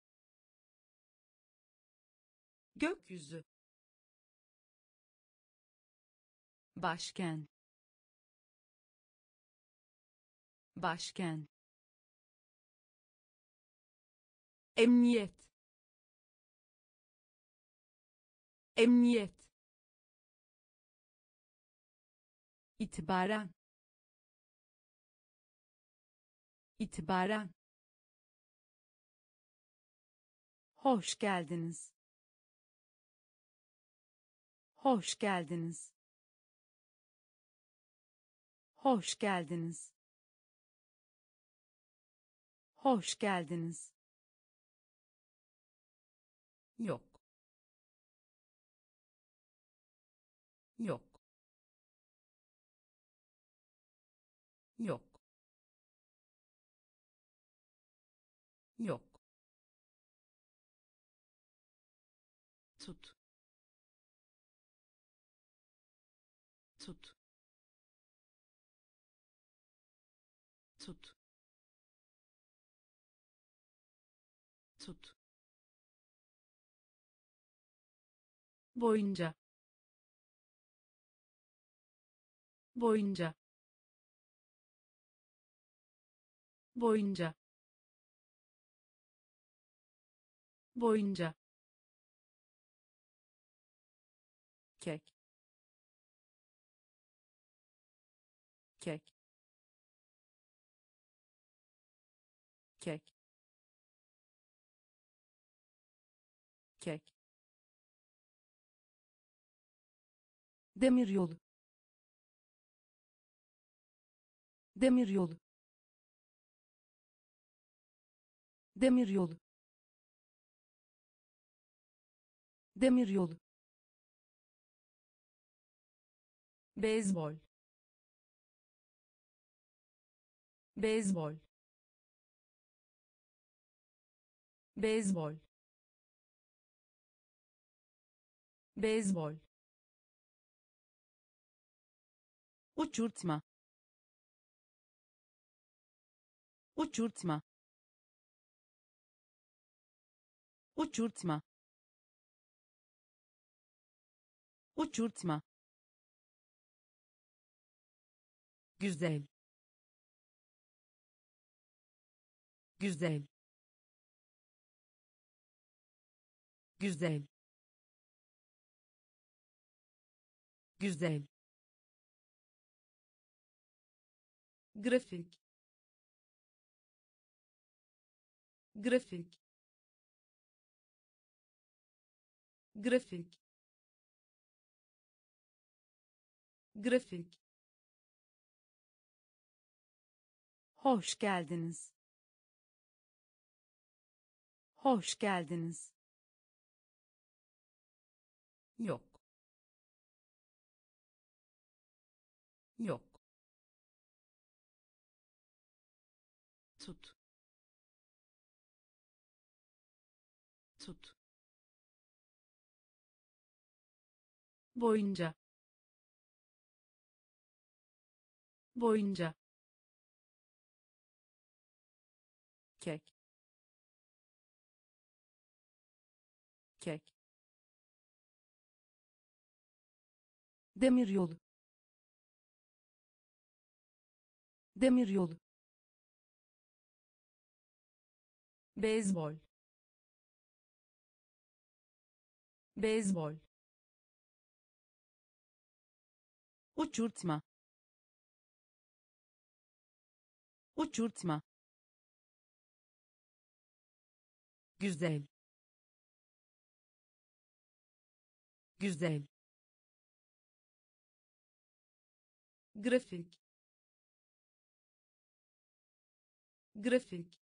Speaker 1: gökyüzü,
Speaker 3: başkent, başkent,
Speaker 1: emniyet, emniyet,
Speaker 3: itibaren, itibaren, hoş geldiniz, hoş geldiniz, hoş geldiniz, hoş geldiniz,
Speaker 1: yok, yok, yok, yok, tut, tut, tut, tut,
Speaker 3: boyunca, boyunca, boyunca, boyunca, kek, kek, kek, kek, demiryolu, demiryolu, demiryolu, demiryolu,
Speaker 1: beyzbol, beyzbol, beyzbol, beyzbol,
Speaker 3: uçurtma, uçurtma, uçurtma, uçurtma, güzel, güzel, güzel, güzel,
Speaker 1: grafik, grafik, grafik, grafik,
Speaker 3: hoş geldiniz, hoş geldiniz,
Speaker 1: yok, yok, tut, tut,
Speaker 3: boyunca, boyunca, kek, kek, demiryolu, demiryolu,
Speaker 1: beyzbol, beyzbol,
Speaker 3: uçurtma, uçurtma, güzel, güzel,
Speaker 1: grafik, grafik,